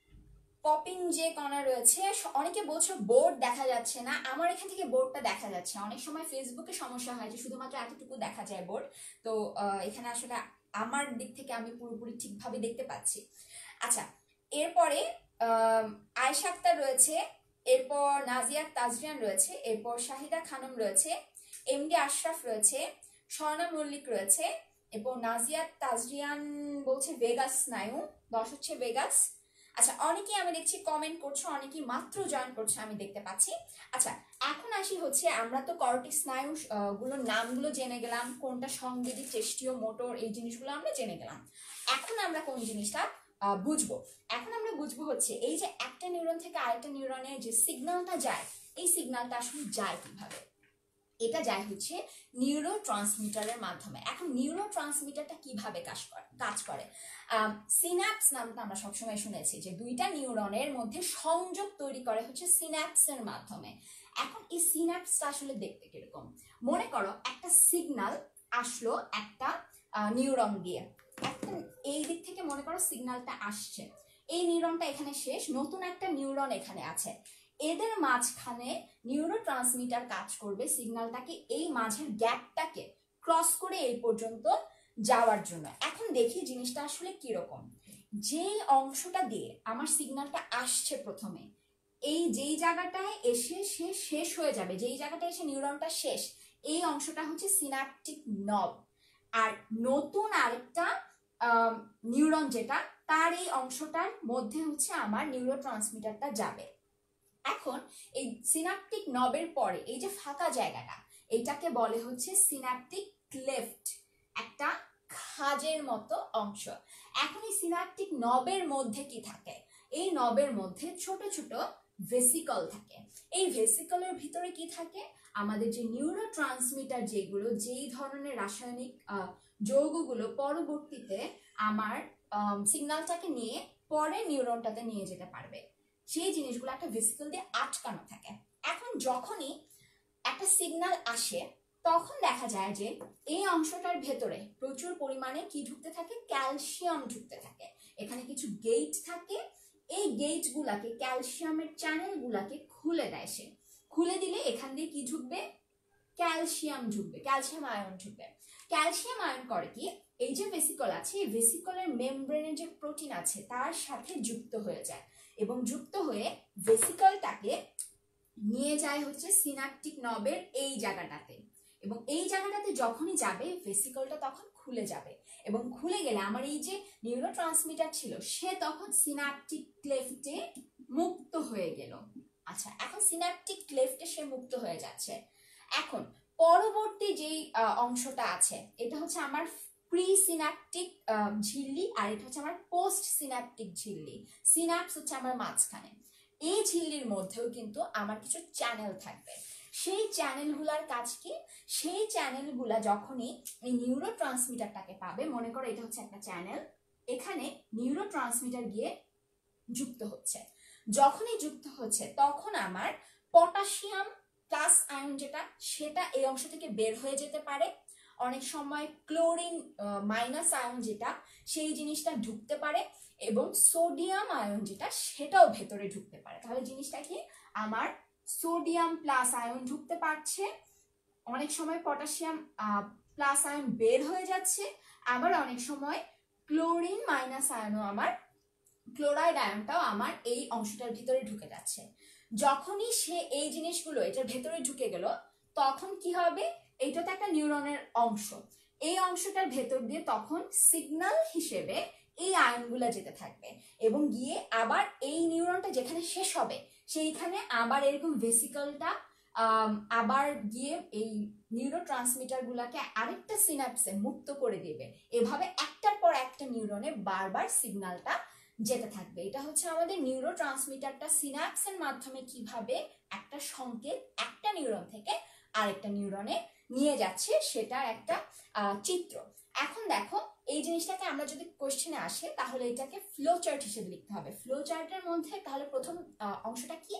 পপিং জে কর্নার রয়েছে। অনেকে বলছো বোর্ড দেখা যাচ্ছে না, আমার এখান থেকে বোর্ডটা দেখা যাচ্ছে। অনেক সময় ফেসবুকে সমস্যা হয় যে শুধুমাত্র এতটুকু দেখা যায় বোর্ড, তো এখানে আসলে আমার দিক থেকে আমি পুরোপুরি ঠিকভাবে দেখতে পাচ্ছি। আচ্ছা, এরপরে আয়েশা আক্তার রয়েছে, এরপর নাজিয়া তাজরিয়ান রয়েছে, এরপর শাহিদা খানম রয়েছে, এমডি আশরাফ রয়েছে, স্বর্ণা মল্লিক রয়েছে, এরপর নাজিয়া তাজরিয়ান বলছে ভেগাস স্নায়ু, দশ হচ্ছে ভেগাস। আচ্ছা, অনেকেই আমি দেখছি কমেন্ট করছো, অনেকেই মাত্র জয়েন করছে আমি দেখতে পাচ্ছি। আচ্ছা, এখন আসি হচ্ছে আমরা তো কর্টিক স্নায়ু গুলোর নামগুলো জেনে গেলাম, কোনটা সংবেদী, চেষ্টীয়, মোটর, এই জিনিসগুলো আমরা জেনে গেলাম। এখন আমরা কোন জিনিসটা বুঝবো, এখন আমরা বুঝবো হচ্ছে এই যে একটা নিউরন থেকে আরেকটা নিউরনে যে সিগন্যালটা যায়, এই সিগন্যালটা আসলে যায় কিভাবে। এটা যায় হচ্ছে নিউরো ট্রান্সমিটারের মাধ্যমে। এখন নিউরো ট্রান্সমিটারটা কিভাবে কাজ করে কাজ করে সিন্যাপস নামটা আমরা সবসময় শুনেছি যে দুইটা নিউরনের মধ্যে সংযোগ তৈরি করে হচ্ছে সিন্যাপসের মাধ্যমে। এখন এই সিন্যাপসটা আসলে দেখতে কিরকম, মনে করো একটা সিগন্যাল আসলো একটা নিউরন দিয়ে, এখন এই দিক থেকে মনে করো সিগন্যালটা আসছে, এই নিউরনটা এখানে শেষ, নতুন একটা নিউরন এখানে আছে, এদের মাঝখানে নিউরো ট্রান্সমিটার কাজ করবে সিগন্যালটাকে এই মাঝের গ্যাপটাকে ক্রস করে এই পর্যন্ত যাওয়ার জন্য। এখন দেখি জিনিসটা আসলে কিরকম, যে অংশটা দিয়ে আমার সিগন্যালটা আসছে প্রথমে, এই যেই জায়গাটায় এসে সে শেষ হয়ে যাবে, যেই জায়গাটায় এসে নিউরনটা শেষ, এই অংশটা হচ্ছে সিনাপটিক নব। আর নতুন আরেকটা নিউরন যেটা, তার এই অংশটার মধ্যে হচ্ছে আমার নিউরো ট্রান্সমিটারটা যাবে। এখন এই সিনাপটিক নবের পরে এই যে ফাঁকা জায়গাটা, এইটাকে বলে হচ্ছে সিনাপটিক ক্লেফট, একটা খাজের মতো অংশ। এখন এই সিনাপটিক নবের মধ্যে কি থাকে, এই নবের মধ্যে ছোট ছোট ভেসিকল থাকে। এই ভেসিকলের ভিতরে কি থাকে, আমাদের যে নিউরো ট্রান্সমিটার যেগুলো, যেই ধরনের রাসায়নিক যৌগগুলো পরবর্তীতে আমার সিগন্যালটাকে নিয়ে পরে নিউরনটাতে নিয়ে যেতে পারবে, সেই জিনিসগুলো একটা ভেসিকল দিয়ে আটকানো থাকে। এখন যখনই একটা সিগন্যাল আসে তখন দেখা যায় যে এই অংশটার ভেতরে প্রচুর পরিমাণে কি ঢুকতে থাকে, ক্যালসিয়াম ঢুকতে থাকে। এখানে কিছু গেট থাকে, এই গেট গুলাকে, ক্যালসিয়ামের চ্যানেল গুলাকে খুলে দেয় সে। খুলে দিলে এখান দিয়ে কি ঢুকবে, ক্যালসিয়াম ঢুকবে, ক্যালসিয়াম আয়ন ঢুকবে। ক্যালসিয়াম আয়ন করে কি, এই যে ভেসিকল আছে, এই ভেসিকলের মেমব্রেনের যে প্রোটিন আছে তার সাথে যুক্ত হয়ে যায়, এবং যুক্ত হয়ে ভেসিকলটাকে নিয়ে যায় হচ্ছে সিনাপটিক নবের এই জায়গাটাতে, এবং এই জায়গাটাতে যখনই যাবে ভেসিকলটা তখন খুলে যাবে, এবং খুলে গেলে আমার এই যে নিউরো ট্রান্সমিটার ছিল সে তখন সিনাপটিক ক্লেফটে মুক্ত হয়ে গেল। আচ্ছা, এখন সিনাপটিক ক্লেফটে সে মুক্ত হয়ে যাচ্ছে। এখন পরবর্তী যেই অংশটা আছে, এটা হচ্ছে আমার প্রি সিনাপটিক ঝিল্লি, আর এটা হচ্ছে আমার পোস্ট সিনাপটিক ঝিল্লি। সিনাপস হচ্ছে আমার মাঝখানে, এই ঝিল্লির মধ্যেও কিন্তু আমার কিছু চ্যানেল থাকবে। সেই চ্যানেলগুলার কাজ কি, সেই চ্যানেলগুলা যখনই এই নিউরো ট্রান্সমিটারটাকে পাবে, মনে করো এটা হচ্ছে একটা চ্যানেল, এখানে নিউরো ট্রান্সমিটার গিয়ে যুক্ত হচ্ছে। যখনই যুক্ত হচ্ছে তখন আমার পটাশিয়াম প্লাস আয়ন যেটা, সেটা এই অংশ থেকে বের হয়ে যেতে পারে। অনেক সময় ক্লোরিন মাইনাস আয়ন যেটা, সেই জিনিসটা ঢুকতে পারে, এবং সোডিয়াম আয়ন যেটা, সেটাও ভেতরে ঢুকতে পারে। তাহলে জিনিসটা কি, আমার সোডিয়াম প্লাস আয়ন ঢুকতে পারছে, অনেক সময় পটাশিয়াম প্লাস আয়ন বের হয়ে যাচ্ছে, আবার অনেক সময় ক্লোরিন মাইনাস আয়নও আমার, ক্লোরাইড আয়নটাও আমার এই অংশটার ভিতরে ঢুকে যাচ্ছে। যখনই সে এই জিনিসগুলো এটার ভেতরে ঢুকে গেল, তখন কি হবে, এইটা তো একটা নিউরনের অংশ, এই অংশটার ভেতর দিয়ে তখন সিগন্যাল হিসেবে এই আয়নগুলো যেতে থাকবে, এবং গিয়ে আবার এই নিউরনটা যেখানে শেষ হবে সেইখানে আবার এরকম ভেসিকলটা আবার গিয়ে এই নিউরো ট্রান্সমিটার গুলাকে আরেকটা সিনাপসে মুক্ত করে দেবে। এভাবে একটার পর একটা নিউরনে বারবার সিগন্যালটা যেতে থাকবে। এটা হচ্ছে আমাদের নিউরো ট্রান্সমিটারটা সিনাপসের মাধ্যমে কিভাবে একটা সংকেত একটা নিউরন থেকে আরেকটা নিউরনে নিয়ে যাচ্ছে সেটার একটা চিত্র। এখন দেখো, এই জিনিসটাকে আমরা যদি কোশ্চেনে আসে তাহলে এটাকে ফ্লো চার্ট হিসেবে লিখতে হবে। ফ্লো চার্টের মধ্যে তাহলে প্রথম অংশটা কি,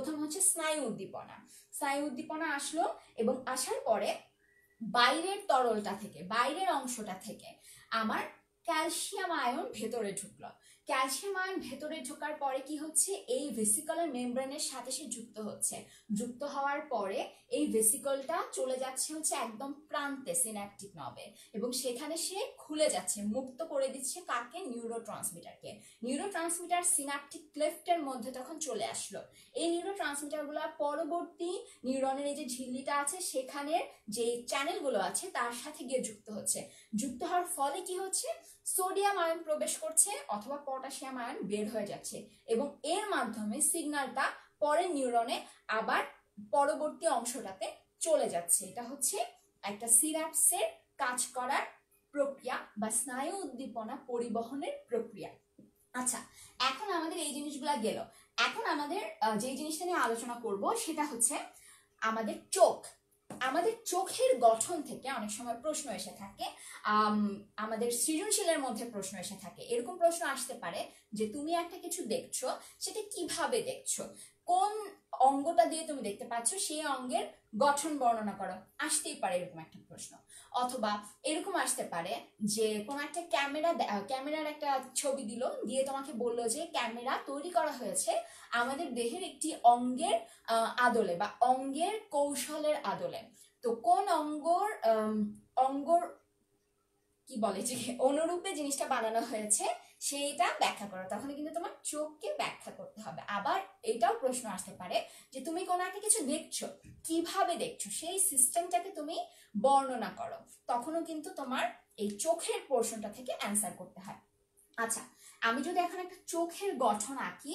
প্রথম হচ্ছে স্নায়ু উদ্দীপনা। স্নায়ু উদ্দীপনা আসলো এবং আসার পরে বাইরের তরলটা থেকে, বাইরের অংশটা থেকে আমার ক্যালসিয়াম আয়ন ভেতরে ঢুকলো। ক্যালসিয়াম আয়ন ভেতরে ঢোকার পরে কি হচ্ছে, এই ভেসিকলের মেমব্রেনের সাথে সে যুক্ত হচ্ছে। যুক্ত হওয়ার পরে এই ভেসিকলটা চলে যাচ্ছে হচ্ছে একদম প্রান্তে সিন্যাপটিক নবে, এবং সেখানে সে খুলে যাচ্ছে, মুক্ত করে দিচ্ছে কাকে, নিউরো ট্রান্সমিটারকে। নিউরো ট্রান্সমিটার সিন্যাপটিক ক্লেফটের মধ্যে তখন চলে আসলো। এই নিউরো ট্রান্সমিটারগুলো পরবর্তী নিউরনের এই যে ঝিল্লিটা আছে সেখানে যে চ্যানেলগুলো আছে তার সাথে গিয়ে যুক্ত হচ্ছে। যুক্ত হওয়ার ফলে কি হচ্ছে, সোডিয়াম আয়ন প্রবেশ করছে অথবা পটাশিয়াম আয়ন বের হয়ে যাচ্ছে, এবং এর মাধ্যমে সিগন্যালটা পরের নিউরনে আবার পরবর্তী অংশটাতে চলে যাচ্ছে। এটা হচ্ছে একটা সিনাপসের কাজ করার প্রক্রিয়া বা স্নায়ু উদ্দীপনা পরিবহনের প্রক্রিয়া। আচ্ছা, এখন আমাদের এই জিনিসগুলা গেল। এখন আমাদের যে জিনিসটা নিয়ে আলোচনা করব সেটা হচ্ছে আমাদের চোখ। আমাদের চোখের গঠন থেকে অনেক সময় প্রশ্ন এসে থাকে, আমাদের সৃজনশীলের মধ্যে প্রশ্ন এসে থাকে। এরকম প্রশ্ন আসতে পারে যে তুমি একটা কিছু দেখছো, সেটা কিভাবে দেখছো, কোন অঙ্গটা দিয়ে তুমি দেখতে পাচ্ছ সেই অঙ্গের গঠন বর্ণনা করো। আসতেই পারে এরকম একটা প্রশ্ন। অথবা এরকম আসতে পারে যে কোন একটা ক্যামেরা ক্যামেরার একটা ছবি দিল, দিয়ে তোমাকে বললো যে ক্যামেরা তৈরি করা হয়েছে আমাদের দেহের একটি অঙ্গের আদলে বা অঙ্গের কৌশলের আদলে। তো কোন অঙ্গর অঙ্গর কি বলে যে অনুরূপে জিনিসটা বানানো হয়েছে সেইটা ব্যাখ্যা করো। তখন কিন্তু তোমার চোখকে ব্যাখ্যা করতে হবে। আবার এটাও প্রশ্ন আসতে পারে যে তুমি কোনো একটা কিছু দেখছো, কিভাবে দেখছো সেই সিস্টেমটাকে তুমি বর্ণনা করো। তখনও কিন্তু তোমার এই চোখের পোর্শনটা থেকে অ্যান্সার করতে হয়। আচ্ছা, আমি যদি এখন একটা চোখের গঠন আঁকি,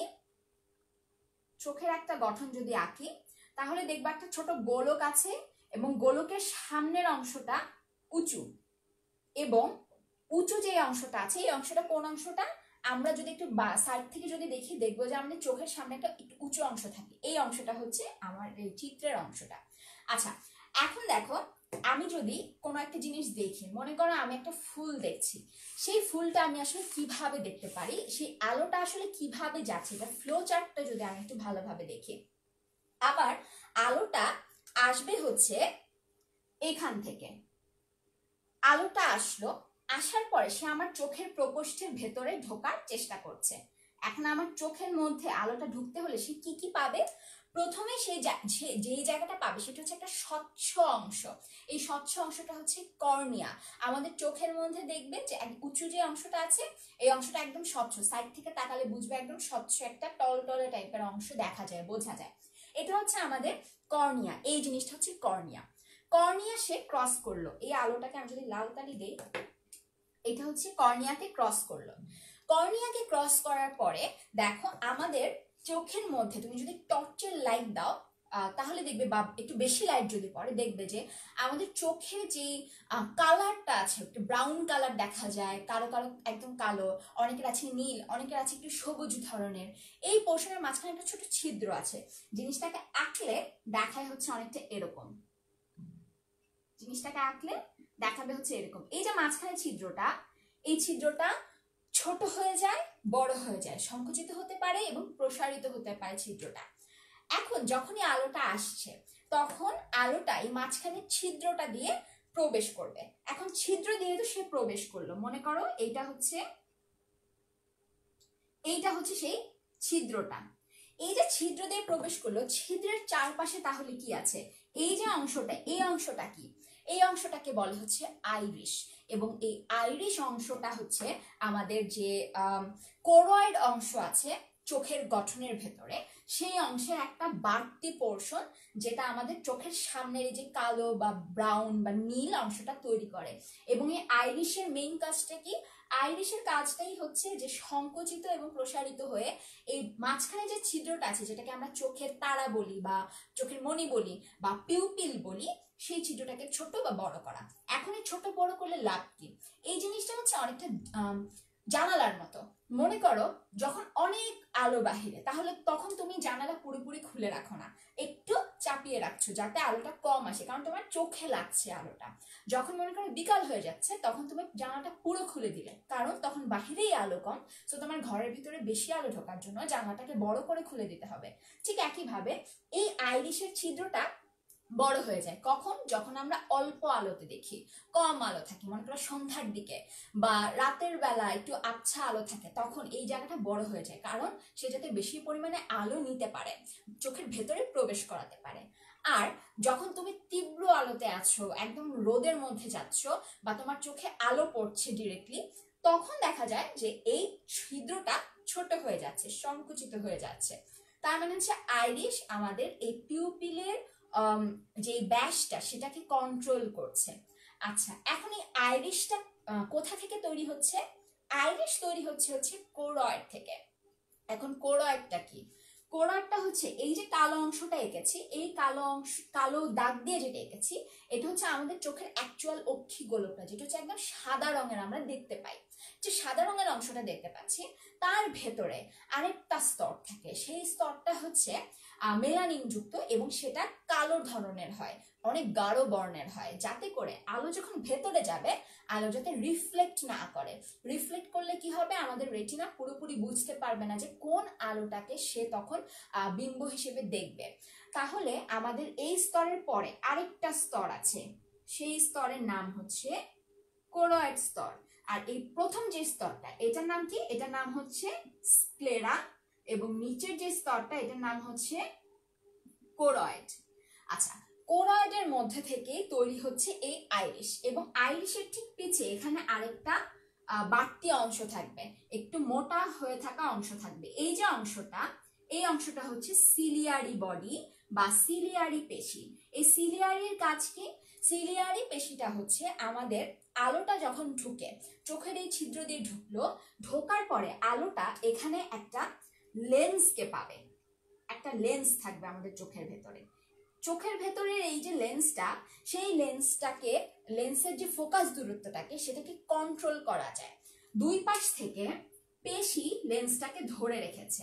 চোখের একটা গঠন যদি আঁকি তাহলে দেখবা একটা ছোট গোলক আছে, এবং গোলকের সামনের অংশটা উঁচু, এবং উঁচু যে অংশটা আছে এই অংশটা কোন অংশটা, আমরা যদি একটু সাইড থেকে যদি দেখি দেখবো যে আমাদের চোখের সামনে একটা একটু উঁচু অংশ থাকে, এই অংশটা হচ্ছে আমার এই চিত্রের অংশটা। আচ্ছা, এখন দেখো আমি যদি কোনো একটা জিনিস দেখি, মনে করো আমি একটা ফুল দেখছি, সেই ফুলটা আমি আসলে কিভাবে দেখতে পারি, সেই আলোটা আসলে কিভাবে যাচ্ছে, এটা ফ্লো চার্টটা যদি আমি একটু ভালোভাবে দেখি। আবার আলোটা আসবে হচ্ছে এখান থেকে, আলোটা আসলো, আসার পরে সে আমার চোখের প্রকোষ্ঠের ভেতরে ঢোকার চেষ্টা করছে। এখন আমার চোখের মধ্যে আলোটা ঢুকতে হলে সে কি কি পাবে, প্রথমে সে যেই জায়গাটা পাবে সেটা হচ্ছে একটা স্বচ্ছ অংশ। এই স্বচ্ছ অংশটা হচ্ছে কর্নিয়া। আমাদের চোখের মধ্যে দেখবে যে উঁচু যে অংশটা আছে এই অংশটা একদম স্বচ্ছ, সাইড থেকে তাকালে বুঝবে একদম স্বচ্ছ একটা টলটলে টাইপের অংশ দেখা যায়, বোঝা যায়। এটা হচ্ছে আমাদের কর্নিয়া। এই জিনিসটা হচ্ছে কর্নিয়া। কর্নিয়া সে ক্রস করলো, এই আলোটাকে আমি যদি লাল কালি দেই, এটা হচ্ছে কর্নিয়াকে ক্রস করলো। কর্নিয়াকে ক্রস করার পরে দেখো আমাদের চোখের মধ্যে তুমি যদি টর্চের লাইট দাও তাহলে দেখবে, বা একটু বেশি লাইট যদি পড়ে দেখবে যে আমাদের চোখে যে কালারটা আছে একটু ব্রাউন কালার দেখা যায়, কালো কালো একদম কালো, অনেকের আছে নীল, অনেকের আছে একটু সবুজ ধরনের। এই পোর্শনের মাঝখানে একটা ছোট ছিদ্র আছে, জিনিসটাকে আঁকলে দেখায় হচ্ছে অনেকটা এরকম। জিনিসটাকে আঁকলে দেখাবে হচ্ছে এরকম। এই যে মাঝখানে ছিদ্রটা, এই ছিদ্রটা ছোট হয়ে যায়, বড় হয়ে যায়, সংকুচিত হতে পারে এবং প্রসারিত হতে পারে ছিদ্রটা। এখন যখনই আলোটা আসছে তখন আলোটা এই মাঝখানে ছিদ্রটা দিয়ে প্রবেশ করবে। এখন ছিদ্র দিয়ে তো সে প্রবেশ করলো, মনে করো এইটা হচ্ছে এইটা হচ্ছে সেই ছিদ্রটা। এই যে ছিদ্র দিয়ে প্রবেশ করলো, ছিদ্রের চারপাশে তাহলে কি আছে, এই যে অংশটা, এই অংশটা কি, এই অংশটাকে বলে হচ্ছে আইরিশ। এবং এই আইরিশ অংশটা হচ্ছে আমাদের যে কোরয়েড অংশ আছে চোখের গঠনের ভেতরে, সেই অংশের একটা বাড়তি পোর্শন যেটা আমাদের চোখের সামনের এই যে কালো বা ব্রাউন বা নীল অংশটা তৈরি করে। এবং এই আইরিশের মেইন কাজটা কি, আইরিশের কাজটাই হচ্ছে যে সংকুচিত এবং প্রসারিত হয়ে এই মাঝখানে যে ছিদ্রটা আছে যেটাকে আমরা চোখের তারা বলি বা চোখের মণি বলি বা পিউপিল বলি, সেই ছিদ্রটাকে ছোট বা বড় করা। এখন এই ছোট বড় করলে লাভ কি, এই জিনিসটা হচ্ছে অনেকটা জানালার মতো। মনে করো যখন অনেক আলো বাহিরে, তাহলে তখন তুমি জানালা পুরোপুরি খুলে রাখো না, একটু চাপিয়ে রাখছো যাতে আলোটা কম আসে, কারণ তোমার চোখে লাগছে আলোটা। যখন মনে করো বিকাল হয়ে যাচ্ছে তখন তুমি জানালাটা পুরো খুলে দিলে, কারণ তখন বাহিরেই আলো কম, তো তোমার ঘরের ভিতরে বেশি আলো ঢোকার জন্য জানালাটাকে বড় করে খুলে দিতে হবে। ঠিক একইভাবে এই আইরিশের ছিদ্রটা বড় হয়ে যায় কখন, যখন আমরা অল্প আলোতে দেখি, কম আলো থাকে, মনে করো সন্ধ্যার দিকে বা রাতের বেলা একটু আবছা আলো থাকে, তখন এই জায়গাটা বড় হয়ে যায়, কারণ সে যাতে বেশি পরিমাণে আলো নিতে পারে, চোখের ভেতরে প্রবেশ করাতে পারে। আর যখন তুমি তীব্র আলোতে আছো, একদম রোদের মধ্যে যাচ্ছ বা তোমার চোখে আলো পড়ছে ডিরেক্টলি, তখন দেখা যায় যে এই ছিদ্রটা ছোট হয়ে যাচ্ছে, সংকুচিত হয়ে যাচ্ছে। তার মানে হচ্ছে আইরিশ আমাদের এই পিউপিলের যে ব্যাসটা সেটাকে কন্ট্রোল করছে। আচ্ছা, এখন এই আইরিশটা কোথা থেকে তৈরি হচ্ছে? আইরিশ তৈরি হচ্ছে হচ্ছে কোরয়েড থেকে। এখন কোরয়েডটা কি? কোরয়েডটা হচ্ছে এই যে কালো অংশটা এঁকেছি, এই কালো অংশ, কালো দাগ দিয়ে যেটা এঁকেছি, এটা হচ্ছে আমাদের চোখের অ্যাকচুয়াল অক্ষি গোলকটা, যেটা হচ্ছে একদম সাদা রঙের আমরা দেখতে পাই। যে সাদা রঙের অংশটা দেখতে পাচ্ছি, তার ভেতরে আরেকটা স্তর থাকে, সেই স্তরটা হচ্ছে মেলানিন যুক্ত এবং সেটা কালো ধরনের হয়, অনেক গাঢ় বর্ণের হয়, যাতে করে আলো যখন ভেতরে যাবে আলো যাতে রিফ্লেক্ট না করে। রিফ্লেক্ট করলে কি হবে, আমাদের রেটিনা পুরোপুরি বুঝতে পারবে না যে কোন আলোটাকে সে তখন বিম্ব হিসেবে দেখবে। তাহলে আমাদের এই স্তরের পরে আরেকটা স্তর আছে, সেই স্তরের নাম হচ্ছে কোরয়েড স্তর। আর এই প্রথম যে স্তরটা, এটার নাম কি? এটার নাম হচ্ছে স্ক্লেরা, এবং নিচের যে স্তরটা এটার নাম হচ্ছে কোরয়েড। আচ্ছা, কোরয়েডের মধ্যে থেকে তৈরি হচ্ছে এই আইরিশ, এবং আইরিশের ঠিক পিছে এখানে আরেকটা বাড়তি অংশ থাকবে, একটু মোটা হয়ে থাকা অংশ থাকবে। এই যে অংশটা, এই অংশটা হচ্ছে সিলিয়ারি বডি বা সিলিয়ারি পেশি। এই সিলিয়ারির কাজ কি? সিলিয়ারি পেশিটা হচ্ছে আমাদের আলোটা যখন ঢুকে, চোখের এই ছিদ্র দিয়ে ঢুকলো, ঢোকার পরে আলোটা এখানে একটা লেন্সকে পাবে, একটা লেন্স থাকবে আমাদের চোখের ভেতরে। চোখের ভেতরের এই যে লেন্সটা, সেই লেন্সটাকে, লেন্সের যে ফোকাস দূরত্বটাকে, সেটাকে কন্ট্রোল করা যায়। দুই পাশ থেকে পেশি লেন্সটাকে ধরে রেখেছে,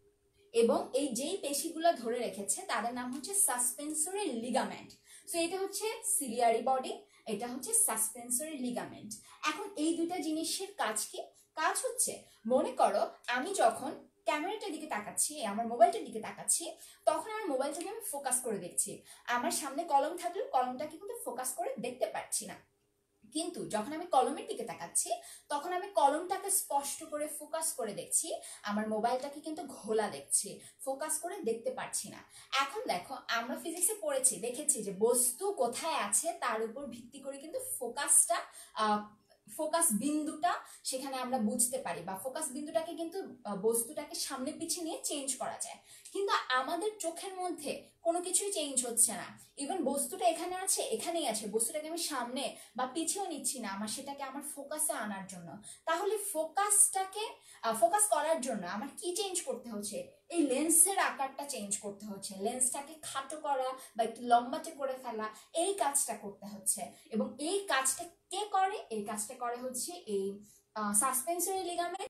এবং এই যেই পেশিগুলো ধরে রেখেছে তাদের নাম হচ্ছে সাসপেন্সরি লিগামেন্ট। সো এটা হচ্ছে সিলিয়ারি বডি, এটা হচ্ছে সাসপেন্সরি লিগামেন্ট। এখন এই দুইটা জিনিসের কাজ কি? কাজ হচ্ছে, মনে করো আমি যখন ক্যামেরাটার দিকে তাকাচ্ছি, আমার মোবাইলটার দিকে তাকাচ্ছি, তখন আমার মোবাইলটাকে আমি ফোকাস করে দেখছি। আমার সামনে কলম থাকলেও কলমটাকে কিন্তু ফোকাস করে দেখতে পাচ্ছি না, কিন্তু যখন আমি কলমের দিকে তাকাচ্ছি তখন আমি কলমটাকে স্পষ্ট করে ফোকাস করে দেখছি, আমার মোবাইলটাকে কিন্তু ঘোলা দেখছি, ফোকাস করে দেখতে পারছি না। এখন দেখো, আমরা ফিজিক্সে পড়েছি, দেখেছি যে বস্তু কোথায় আছে তার উপর ভিত্তি করে কিন্তু ফোকাসটা আহ ফোকাস বিন্দুটা সেখানে আমরা বুঝতে পারি, বা ফোকাস বিন্দুটাকে কিন্তু বস্তুটাকে সামনে পিছিয়ে নিয়ে চেঞ্জ করা যায়। কিন্তু আমাদের চোখের মধ্যে কোনো কিছুই চেঞ্জ হচ্ছে না, ইভেন বস্তুটা এখানে আছে, এখানেই আছে, বস্তুটাকে আমি সামনে বা পিছিয়েও নিচ্ছি না আমার সেটাকে আমার ফোকাসে আনার জন্য। তাহলে ফোকাসটাকে ফোকাস করার জন্য আমার কি চেঞ্জ করতে হচ্ছে? এই লেন্সের আকারটা চেঞ্জ করতে হচ্ছে, লেন্সটাকে খাটো করা বা একটু লম্বাটে করে ফেলা, এই কাজটা করতে হচ্ছে। এবং এই কাজটা কে করে? এই কাজটা করে হচ্ছে এই সাসপেন্সরি লিগামেন্ট।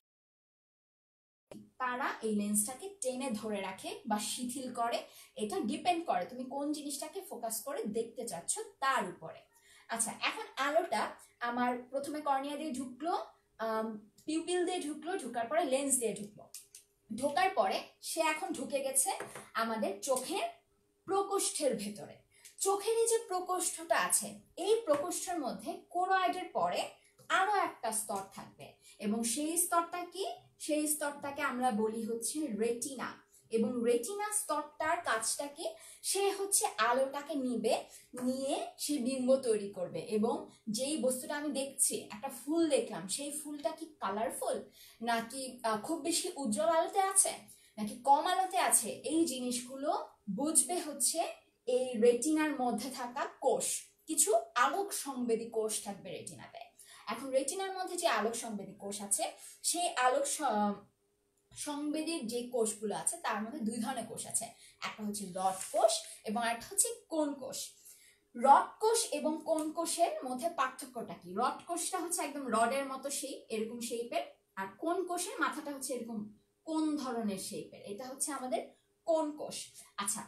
তারা এই লেন্সটাকে টেনে ধরে রাখে বা শিথিল করে। এটা ডিপেন্ড করে তুমি কোন জিনিসটাকে ফোকাস করে দেখতে চাচ্ছ তার উপরে। আচ্ছা, এখন আলোটা আমার প্রথমে কর্নিয়া দিয়ে ঢুকলো, পিউপিল দিয়ে ঢুকলো, ঢুকার পরে লেন্স দিয়ে ঢুকলো, ঢোকার পরে সে এখন ঢুকে গেছে আমাদের চোখের প্রকোষ্ঠের ভেতরে। চোখের এই যে প্রকোষ্ঠটা আছে, এই প্রকোষ্ঠের মধ্যে কোরয়েডের পরে আরো একটা স্তর থাকবে, এবং সেই স্তরটা কি? সেই স্তরটাকে আমরা বলি হচ্ছে রেটিনা। এবং রেটিনা স্তরটার কাজটা কি? সে হচ্ছে আলোটাকে নিবে, নিয়ে সে বিম্ব তৈরি করবে। এবং যেই বস্তুটা আমি দেখছি, একটা ফুল দেখলাম, সেই ফুলটা কি কালারফুল, নাকি খুব বেশি উজ্জ্বল আলোতে আছে, নাকি কম আলোতে আছে, এই জিনিসগুলো বুঝবে হচ্ছে এই রেটিনার মধ্যে থাকা কোষ। কিছু আলোক সংবেদী কোষ থাকবে রেটিনাতে। এখন রেটিনার মধ্যে যে আলোক সংবেদী কোষ আছে, সেই আলোক সংবেদী যে কোষগুলো আছে তার মধ্যে দুই ধরনের কোষ আছে, একটা হচ্ছে রড কোষ এবং একটা হচ্ছে কোন কোষ। রড কোষ এবং কোন কোষের মধ্যে পার্থক্যটা কি? রড কোষটা হচ্ছে একদম রডের মতো শেপ, এরকম শেপের, আর কোন কোষের মাথাটা হচ্ছে এরকম কোন ধরনের শেপের, এটা হচ্ছে আমাদের কোন কোষ। আচ্ছা,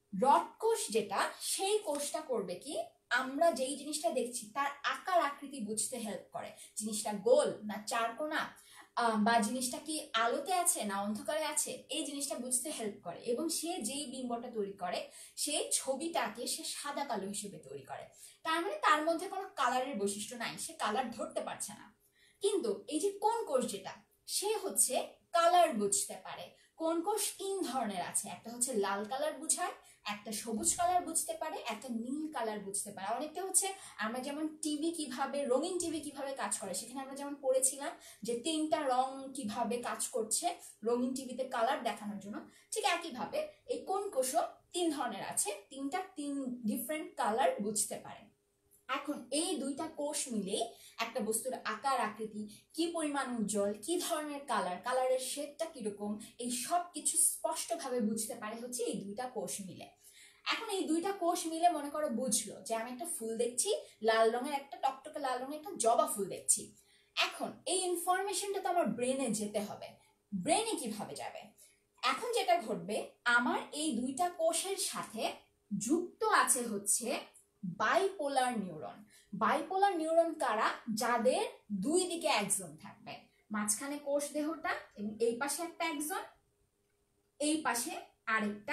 রড কোষ যেটা, সেই কোষটা করবে কি, আমরা যেই জিনিসটা দেখছি তার আকার আকৃতি বুঝতে হেল্প করে। জিনিসটা গোল না চারকোনা, বা জিনিসটা কি আলোতে আছে না অন্ধকারে আছে, এই জিনিসটা বুঝতে হেল্প করে। এবং সে যেই বিম্বটা তৈরি করে সেই ছবিটাকে সে সাদা কালো হিসেবে তৈরি করে। তার মানে তার মধ্যে কোনো কালারের বৈশিষ্ট্য নাই, সে কালার ধরতে পারছে না। কিন্তু এই যে কোন কোষ যেটা, সে হচ্ছে কালার বুঝতে পারে। কোন কোষ তিন ধরনের আছে, একটা হচ্ছে লাল কালার বুঝায়, একটা সবুজ কালার বুঝতে পারে, একটা নীল কালার বুঝতে পারে। অনেকটা হচ্ছে আমরা যেমন টিভি কিভাবে, রঙিন টিভি কিভাবে কাজ করে, সেখানে আমরা যেমন পড়েছিলাম যে তিনটা রং কিভাবে কাজ করছে রঙিন টিভিতে কালার দেখানোর জন্য, ঠিক একইভাবে এই কোন কোষও তিন ধরনের আছে, তিনটা তিন ডিফারেন্ট কালার বুঝতে পারে। এখন এই দুইটা কোষ মিলে একটা বস্তুর আকার আকৃতি, কি পরিমাণ উজ্জ্বল, কি ধরনের কালার, কালারের শেডটা কিরকম, এই সব কিছু স্পষ্টভাবে বুঝতে পারে হচ্ছে এই দুইটা কোষ মিলে। এখন এই দুইটা কোষ মিলে মনে করো বুঝলো যে আমি একটা ফুল দেখছি, লাল রঙের একটা টকটকে লাল রঙের একটা জবা ফুল দেখছি। এখন এই ইনফরমেশনটা তো আমার ব্রেনে যেতে হবে। ব্রেনে কিভাবে যাবে? এখন যেটা ঘটবে, আমার এই দুইটা কোষের সাথে যুক্ত আছে হচ্ছে বাইপোলার নিউরন। বাইপোলার নিউরন কারা? যাদের দুই দিকে এক্সন থাকবে, মাঝখানে কোষ দেহটা এবং এই পাশে একটা এক্সন, এই পাশে আরেকটা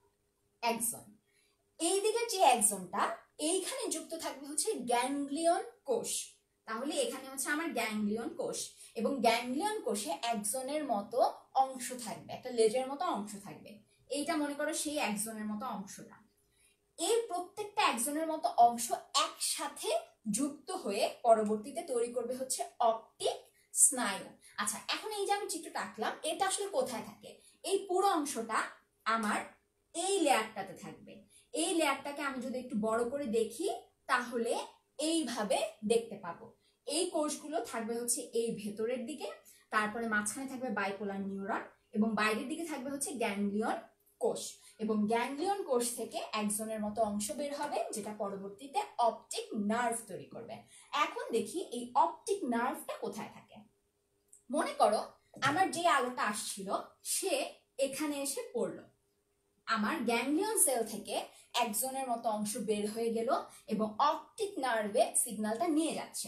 এক্সন। এই দিকের যে এক্সনটা, এইখানে যুক্ত থাকবে হচ্ছে গ্যাংলিয়ন কোষ। তাহলে এখানে হচ্ছে আমার গ্যাংলিয়ন কোষ, এবং গ্যাংলিয়ন কোষে এক্সনের মতো অংশ থাকবে, একটা লেজের মতো অংশ থাকবে। এইটা মনে করো সেই এক্সনের মতো অংশটা। এই প্রত্যেকটা এক্সনের মতো অংশ একসাথে যুক্ত হয়ে পরবর্তীতে তৈরি করবে হচ্ছে অপটিক স্নায়ু। আচ্ছা, এখন এই যে আমি চিত্রটা আঁকলাম, এটা আসলে কোথায় থাকে? এই পুরো অংশটা আমার এই লেয়ারটাতে থাকবে। এই লেয়ারটাকে আমি যদি একটু বড় করে দেখি তাহলে এইভাবে দেখতে পাবো। এই কোষগুলো থাকবে হচ্ছে এই ভেতরের দিকে, তারপরে মাঝখানে থাকবে বাইপোলার নিউরন, এবং বাইরের দিকে থাকবে হচ্ছে গ্যাংলিয়ন কোষ। এবং গ্যাংলিয়ন কোষ থেকে এক্সনের মতো অংশ বের হবে, যেটা পরবর্তীতে অপটিক নার্ভ তৈরি করবে। এখন দেখি এই অপটিক নার্ভটা কোথায় থাকে। মনে করো আমার যে আলোটা আসছিল সে এখানে এসে পড়লো, আমার গ্যাংলিয়ন সেল থেকে এক্সনের মতো অংশ বের হয়ে গেল এবং অপটিক নার্ভে সিগন্যালটা নিয়ে যাচ্ছে,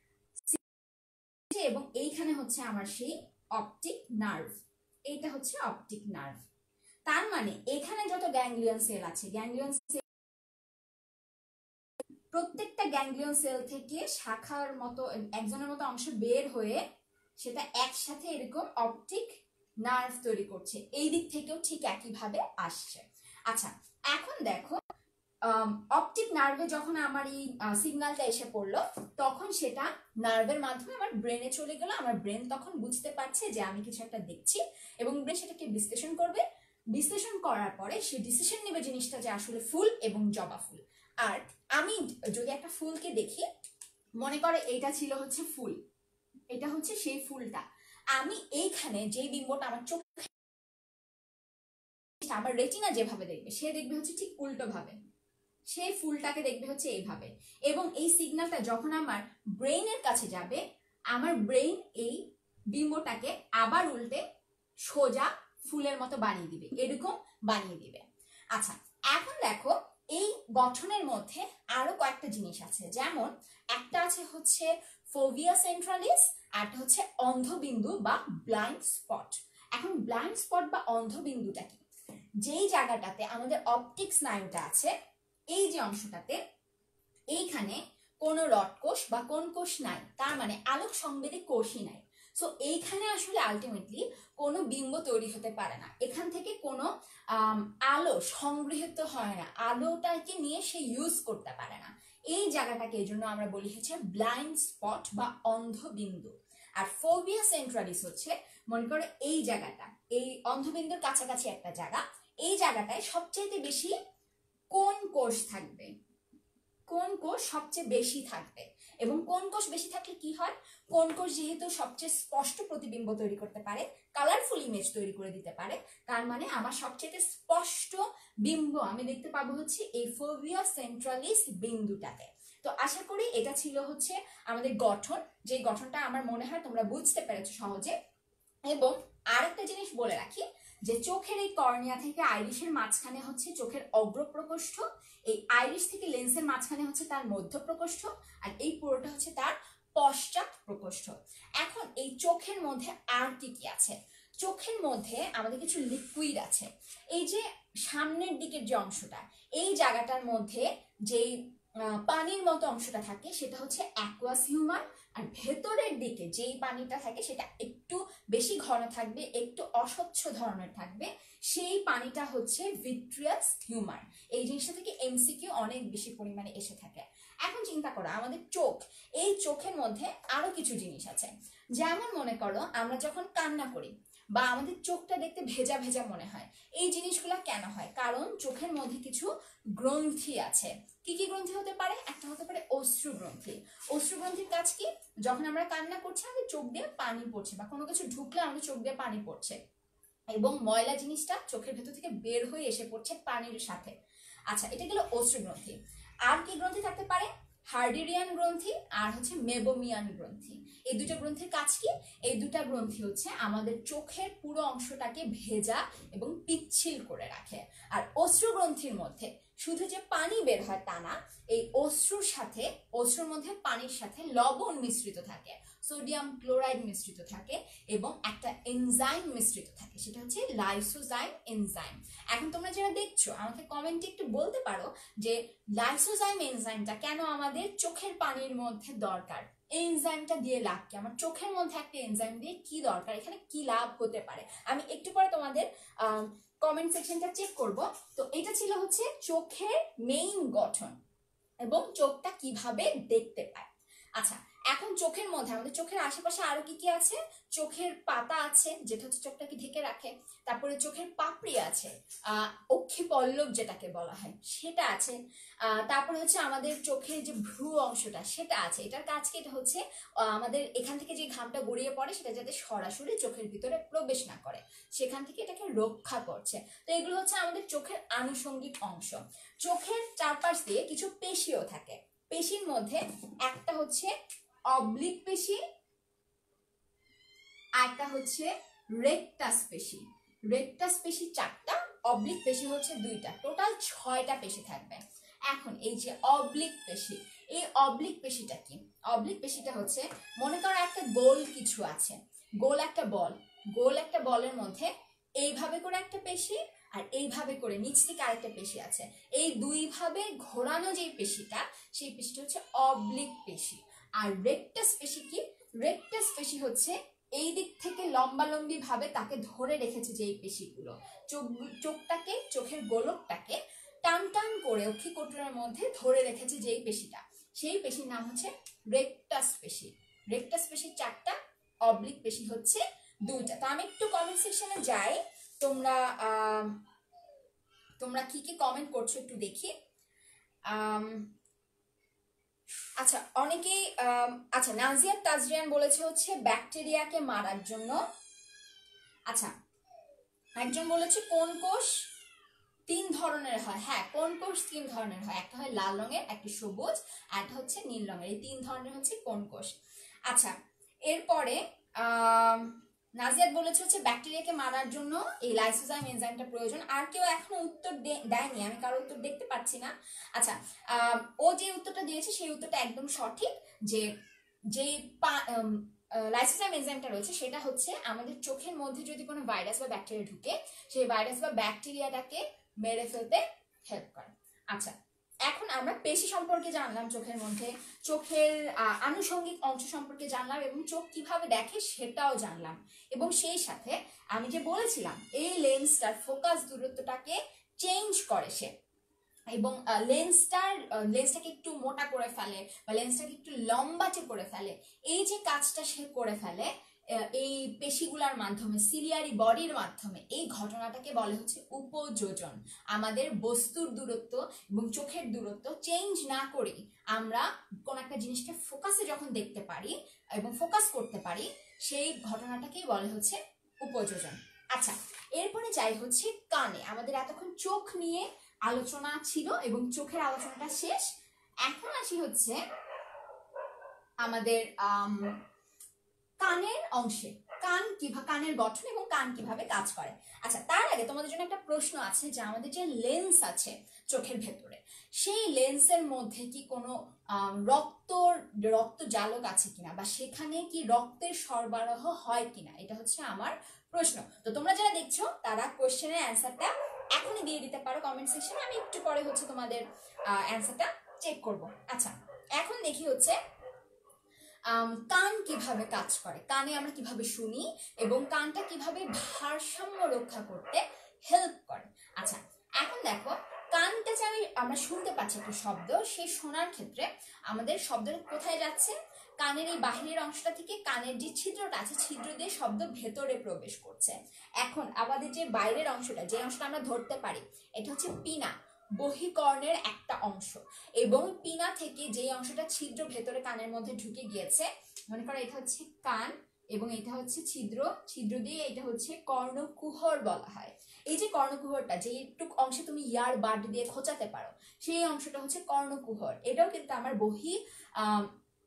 এবং এইখানে হচ্ছে আমার সেই অপটিক নার্ভ। এইটা হচ্ছে অপটিক নার্ভ। তার মানে এখানে যত গ্যাংলিয়ন সেল আছে, গ্যাংলিয়ন সেল প্রত্যেকটা গ্যাংলিয়ন সেল থেকে শাখার মতো একজনের মতো অংশ বের হয়ে সেটা একসাথে এরকম অপটিক নার্ভ তৈরি করছে। এই দিক থেকেও ঠিক একইভাবে আসছে। আচ্ছা, এখন দেখো অপটিক নার্ভে যখন আমার এই সিগন্যালটা এসে পড়লো, তখন সেটা নার্ভের মাধ্যমে আমার ব্রেনে চলে গেল। আমার ব্রেন তখন বুঝতে পারছে যে আমি কিছু একটা দেখছি, এবং ব্রেন সেটাকে বিশ্লেষণ করবে। বিশ্লেষণ করার পরে সে ডিসিশন নেবে জিনিসটা যে আসলে ফুল এবং জবা ফুল। আর আমি যদি একটা ফুলকে দেখি, মনে করে এইটা ছিল হচ্ছে ফুল, এটা হচ্ছে সেই ফুলটা, আমি এইখানে যে বিম্বটা আমার চোখ, আমার রেটিনা যেভাবে দেখবে সে দেখবে হচ্ছে ঠিক উল্টো ভাবে, সেই ফুলটাকে দেখবে হচ্ছে এইভাবে। এবং এই সিগন্যালটা যখন আমার ব্রেইনের কাছে যাবে, আমার ব্রেইন এই বিম্বটাকে আবার উল্টে সোজা ফুলের মতো বানিয়ে দিবে, এরকম বানিয়ে দিবে। আচ্ছা, এখন দেখো এই গঠনের মধ্যে আরো কয়েকটা জিনিস আছে, যেমন একটা আছে হচ্ছে ফোভিয়া সেন্ট্রালিস, আর একটা হচ্ছে অন্ধবিন্দু বা ব্লাইন্ড স্পট। এখন ব্লাইন্ড স্পট বা অন্ধবিন্দুটা কি? যেই জায়গাটাতে আমাদের অপটিক স্নায়ুটা আছে, এই যে অংশটাতে, এইখানে কোনো রড কোষ বা কোন কোষ নাই, তার মানে আলোক সংবেদী কোষই নাই। সো এইখানে আসলে আলটিমেটলি কোনো বিম্ব তৈরি হতে পারে না, এখান থেকে কোনো আলো সংগৃহীত হয় না, আলোটাকে নিয়ে সে ইউজ করতে পারে না। এই জায়গাটাকে এই জন্য আমরা বলি হচ্ছে ব্লাইন্ড স্পট বা অন্ধবিন্দু। আর ফোভিয়া সেন্ট্রালিস হচ্ছে, মনে করো এই জায়গাটা, এই অন্ধবিন্দুর কাছাকাছি একটা জায়গা, এই জায়গাটায় সবচেয়ে বেশি কোন কোষ থাকবে, কোন কোষ সবচেয়ে বেশি থাকবে। এবং কোন কোষ বেশি থাকলে কি হয়, কোন কোষ যেহেতু সবচেয়ে স্পষ্ট প্রতিবিম্ব তৈরি করতে পারে, কালারফুল ইমেজ তৈরি করে দিতে পারে, তার মানে আমার সবচেয়ে স্পষ্ট বিম্ব আমি দেখতে পাবো হচ্ছে এই ফোভিয়া সেন্ট্রালিস বিন্দুটাতে। তো আশা করি এটা ছিল হচ্ছে আমাদের গঠন, যে গঠনটা আমার মনে হয় তোমরা বুঝতে পেরেছো সহজে। এবং আরেকটা জিনিস বলে রাখি, যে চোখের এই কর্নিয়া থেকে আইরিশের মাঝখানে হচ্ছে চোখের অগ্রপ্রকোষ্ঠ, এই আইরিশ থেকে লেন্সের মাঝখানে হচ্ছে তার মধ্যপ্রকোষ্ঠ, আর এই পুরোটা হচ্ছে তার পশ্চাৎ প্রকোষ্ঠ। এখন এই চোখের মধ্যে আর কি কি আছে? চোখের মধ্যে আমাদের কিছু লিকুইড আছে। এই যে সামনের দিকের যে অংশটা, এই জায়গাটার মধ্যে যেই পানির মতো অংশটা থাকে সেটা হচ্ছে অ্যাকুয়াস হিউমার, আর ভেতরের দিকে যেই পানিটা থাকে সেটা একটু বেশি ঘন থাকবে, একটু অস্বচ্ছ ধরনের থাকবে, সেই পানিটা হচ্ছে ভিট্রিয়াস হিউমার। এই জিনিসটা থেকে এমসিকিউ অনেক বেশি পরিমাণে এসে থাকে। এখন চিন্তা করো আমাদের চোখ, এই চোখের মধ্যে আরো কিছু জিনিস আছে। যেমন মনে করো আমরা যখন কান্না করি বা আমাদের চোখটা দেখতে ভেজা ভেজা মনে হয়, এই জিনিসগুলো কেন হয়? কারণ চোখের মধ্যে কিছু গ্রন্থি আছে। কি কি গ্রন্থি হতে পারে? একটা হতে পারে অশ্রু গ্রন্থি। অশ্রু গ্রন্থির কাজ কি? যখন আমরা কান্না করছি আমাদের চোখ দিয়ে পানি পড়ছে, বা কোনো কিছু ঢুকলে আমাদের চোখ দিয়ে পানি পড়ছে, এবং ময়লা জিনিসটা চোখের ভেতর থেকে বের হয়ে এসে পড়ছে পানির সাথে। আচ্ছা, এটা গেল অশ্রু গ্রন্থি। আর কি গ্রন্থি থাকতে পারে? হার্ডিরিয়ান গ্রন্থি আর হচ্ছে মেবোমিয়ান গ্রন্থি। এই দুটো গ্রন্থির কাজ কি? এই দুটা গ্রন্থি হচ্ছে আমাদের চোখের পুরো অংশটাকে ভেজা এবং পিচ্ছিল করে রাখে। আর অশ্রু গ্রন্থির মধ্যে শুধু যে পানি বের হয় তা না, এই অশ্রুর সাথে, অশ্রুর মধ্যে পানির সাথে লবণ মিশ্রিত থাকে, সোডিয়াম ক্লোরাইড মিশ্রিত থাকে, এবং একটা এনজাইম মিশ্রিত থাকে, সেটা হচ্ছে লাইসোজাইম এনজাইম। এখন তোমরা যারা দেখছো আমাকে কমেন্টে একটু বলতে পারো যে লাইসোজাইম এনজাইমটা কেন আমাদের চোখের পানির মধ্যে দরকার? এই এনজাইমটা দিয়ে লাভ কি? আমার চোখের মধ্যে একটা এনজাইম দিয়ে কি দরকার? এখানে কি লাভ হতে পারে? আমি একটু পরে তোমাদের আহ কমেন্ট সেকশনটা চেক করব। তো এটা ছিল হচ্ছে চোখের মেইন গঠন এবং চোখটা কিভাবে দেখতে পায়। আচ্ছা, এখন চোখের মধ্যে আমাদের চোখের আশেপাশে আরো কি কি আছে? চোখের পাতা আছে, যেটা হচ্ছে চোখটাকে ঢেকে রাখে। তারপরে চোখের পাপড়ি আছে, আহ অক্ষি পল্লব যেটাকে বলা হয় সেটা আছে। আহ তারপরে হচ্ছে আমাদের চোখের যে ভ্রু অংশটা সেটা আছে। এটার কাজ কি? এটা হচ্ছে আমাদের এখান থেকে যে ঘামটা গড়িয়ে পড়ে সেটা যাতে সরাসরি চোখের ভিতরে প্রবেশ না করে, সেখান থেকে এটাকে রক্ষা করছে। তো এগুলো হচ্ছে আমাদের চোখের আনুষঙ্গিক অংশ। চোখের চারপাশ দিয়ে কিছু পেশিও থাকে। পেশির মধ্যে একটা হচ্ছে অবলিক পেশি, একটা হচ্ছে রেকটাস পেশি। রেকটাস পেশি চারটা, অবলিক পেশি হচ্ছে দুইটা, টোটাল ছয়টা পেশি থাকবে। এখন এই যে অবলিক পেশি, এই অবলিক পেশিটা কি? অবলিক পেশিটা হচ্ছে, মনে করো একটা গোল কিছু আছে, গোল একটা বল, গোল একটা বলের মধ্যে এইভাবে করে একটা পেশি আর এইভাবে করে নিচ থেকে আরেকটা পেশি আছে। এই দুই ভাবে ঘোরানো যে পেশিটা, সেই পেশিটা হচ্ছে অবলিক পেশি। আর রেকটাস পেশি কি? রেকটাস পেশি হচ্ছে এই দিক থেকে লম্বালম্বি ভাবে তাকে ধরে রেখেছে যে এই পেশিগুলো, চোখ চোখটাকে, চোখের গোলকটাকে টান টান করে অক্ষিকোটরের মধ্যে ধরে রেখেছে যেই পেশিটা, সেই পেশির নাম হচ্ছে রেকটাস পেশি। রেকটাস পেশির চারটা, অবলিক পেশি হচ্ছে দুইটা। তো আমি একটু কমেন্ট সেকশনে যাই, তোমরা আহ তোমরা কি কি কমেন্ট করছো একটু দেখি। আহ আচ্ছা, অনেকেই আচ্ছা, নাজিয়া তাজরিয়ান বলেছে হচ্ছে ব্যাকটেরিয়াকে মারার জন্য। আচ্ছা, একজন বলেছে কোন কোষ তিন ধরনের হয়। হ্যাঁ, কোন কোষ তিন ধরনের হয়, একটা হয় লাল রঙের, একটা সবুজ, আর একটা হচ্ছে নীল রঙের। এই তিন ধরনের হচ্ছে কোন কোষ। আচ্ছা, এরপরে আহ নাজিয়াত বলেছে হচ্ছে ব্যাকটেরিয়াকে মারার জন্য এই লাইসোজাইম এনজাইমটা প্রয়োজন। আর কেউ এখনো উত্তর দেয়নি, আমি কারো উত্তর দেখতে পাচ্ছি না। আচ্ছা, ও যে উত্তরটা দিয়েছে সেই উত্তরটা একদম সঠিক, যে যে লাইসোজাইম এনজাইমটা রয়েছে সেটা হচ্ছে আমাদের চোখের মধ্যে যদি কোনো ভাইরাস বা ব্যাকটেরিয়া ঢুকে, সেই ভাইরাস বা ব্যাকটেরিয়াটাকে মেরে ফেলতে হেল্প করে। আচ্ছা, এখন আমরা পেশি সম্পর্কে জানলাম, চোখের মধ্যে চোখের আনুষঙ্গিক অংশ সম্পর্কে জানলাম, এবং চোখ কিভাবে দেখে সেটাও জানলাম। এবং সেই সাথে আমি যে বলেছিলাম এই লেন্সটার ফোকাস দূরত্বটাকে চেঞ্জ করে সে, এবং লেন্সটার লেন্সটাকে একটু মোটা করে ফেলে বা লেন্সটাকে একটু লম্বাটে করে ফেলে। এই যে কাজটা সে করে ফেলে এই পেশিগুলার মাধ্যমে, সিলিয়ারি বডির মাধ্যমে, এই ঘটনাটাকে বলে হচ্ছে উপযোজন। আমাদের বস্তুর দূরত্ব এবং চোখের দূরত্ব চেঞ্জ না করি আমরা কোন একটা জিনিসকে ফোকাসে যখন দেখতে পারি এবং ফোকাস করতে পারি, সেই ঘটনাটাকেই বলে হচ্ছে উপযোজন। আচ্ছা, এরপরে যাই হচ্ছে কানে। আমাদের এতক্ষণ চোখ নিয়ে আলোচনা ছিল এবং চোখের আলোচনাটা শেষ। এখন আসি হচ্ছে আমাদের আহ কানের অংশে। কান কিভাবে, কানের গঠন এবং কান কিভাবে কাজ করে। আচ্ছা, তার আগে তোমাদের জন্য একটা প্রশ্ন আছে যে আমাদের যে লেন্স আছে চোখের ভেতরে, সেই লেন্সের মধ্যে কি কোনো রক্ত রক্ত জালক আছে কিনা, বা সেখানে কি রক্তের সরবরাহ হয় কিনা, এটা হচ্ছে আমার প্রশ্ন। তো তোমরা যারা দেখছো তারা কোশ্চেনের অ্যান্সারটা এখনই দিয়ে দিতে পারো কমেন্ট সেকশনে, আমি একটু পরে হচ্ছে তোমাদের অ্যান্সারটা চেক করব। আচ্ছা, এখন দেখি হচ্ছে কান কিভাবে কাজ করে, কানে আমরা কিভাবে শুনি এবং কানটা কিভাবে ভারসাম্য রক্ষা করতে হেল্প করে। আচ্ছা, এখন দেখো কানটা যে আমি আমরা শুনতে পাচ্ছি একটা শব্দ, সেই শোনার ক্ষেত্রে আমাদের শব্দটা কোথায় যাচ্ছে, কানের এই বাহিরের অংশটা থেকে কানের যে ছিদ্রটা আছে ছিদ্র দিয়ে শব্দ ভেতরে প্রবেশ করছে। এখন আমাদের যে বাইরের অংশটা, যে অংশটা আমরা ধরতে পারি, এটা হচ্ছে পিনা, বহিকর্ণের একটা অংশ, এবং পিনা থেকে যে অংশটা ছিদ্র ভেতরে কানের মধ্যে ঢুকে গিয়েছে, মনে করো এটা হচ্ছে কান এবং এটা হচ্ছে ছিদ্র, ছিদ্র দিয়ে এটা হচ্ছে কর্ণকুহর বলা হয়। এই যে কর্ণকুহরটা, যে একটু অংশে তুমি ইয়ার বাড দিয়ে খোঁচাতে পারো, সেই অংশটা হচ্ছে কর্ণকুহর। এটাও কিন্তু আমার বহি আহ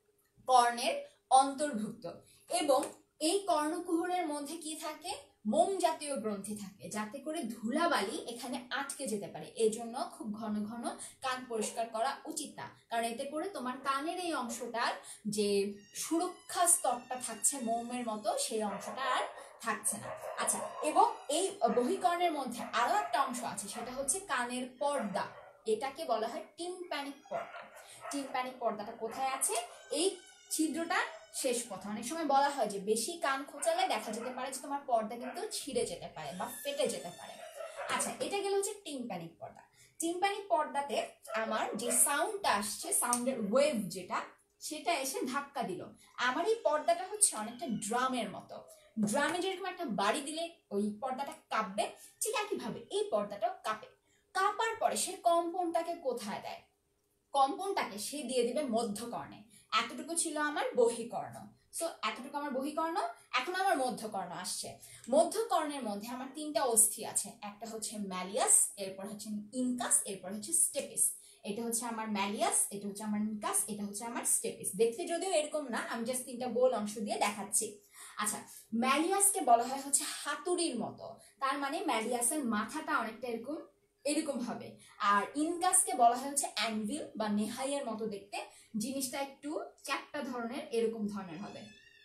কর্ণের অন্তর্ভুক্ত। এবং এই কর্ণকুহরের মধ্যে কি থাকে, মোম জাতীয় গ্রন্থি থাকে, যাতে করে ধুলাবালি এখানে আটকে যেতে পারে। এই জন্য খুব ঘন ঘন কান পরিষ্কার করা উচিত না, কারণ এতে করে তোমার কানের এই অংশটার যে সুরক্ষা স্তরটা থাকছে মোমের মতো, সেই অংশটা আর থাকছে না। আচ্ছা, এবং এই বহিকর্ণের মধ্যে আরো একটা অংশ আছে, সেটা হচ্ছে কানের পর্দা, এটাকে বলা হয় টিম্প্যানিক পর্দা। টিম্প্যানিক পর্দাটা কোথায় আছে, এই ছিদ্রটা শেষ পথে। অনেক সময় বলা হয় যে বেশি কান খোঁচালে দেখা যেতে পারে যে তোমার পর্দা কিন্তু ছিঁড়ে যেতে পারে বা ফেটে যেতে পারে। আচ্ছা, এটা গেল হচ্ছে টিম্প্যানিক পর্দা। টিম্প্যানিক পর্দাতে আমার যে সাউন্ডটা আসছে, সাউন্ডের ওয়েভ যেটা, সেটা এসে ধাক্কা দিল। আমার এই পর্দাটা হচ্ছে অনেকটা ড্রামের মতো, ড্রামে যেরকম একটা বাড়ি দিলে ওই পর্দাটা কাঁপবে, ঠিক একইভাবে এই পর্দাটাও কাঁপে। কাঁপার পরে সে কম্পনটাকে কোথায় দেয়, কম্পনটাকে সে দিয়ে দিবে মধ্যকর্ণে। এতটুকু ছিল আমার বহিকর্ণ, সো এতটুকু আমার বহিকর্ণ। এখন আমার মধ্যকর্ণ আসছে। মধ্যকর্ণের মধ্যে আমার তিনটা অস্থি আছে, একটা হচ্ছে ম্যালিয়াস, এরপর হচ্ছে ইনকাস, এরপর হচ্ছে স্টেপিস। এটা হচ্ছে আমার ম্যালিয়াস, এটা হচ্ছে আমার ইনকাস, এটা হচ্ছে আমার স্টেপিস। দেখতে যদিও এরকম না, আমি জাস্ট তিনটা গোল অংশ দিয়ে দেখাচ্ছি। আচ্ছা, ম্যালিয়াসকে বলা হয় হচ্ছে হাতুড়ির মতো, তার মানে ম্যালিয়াসের মাথাটা অনেকটা এরকম এরকম হবে। আর ইনকাসকে বলা হয় হচ্ছে অ্যানভিল বা নেহাইয়ের মতো দেখতে, জিনিসটা একটু চ্যাপ্টা ধরনের এরকম ধরনের হবে।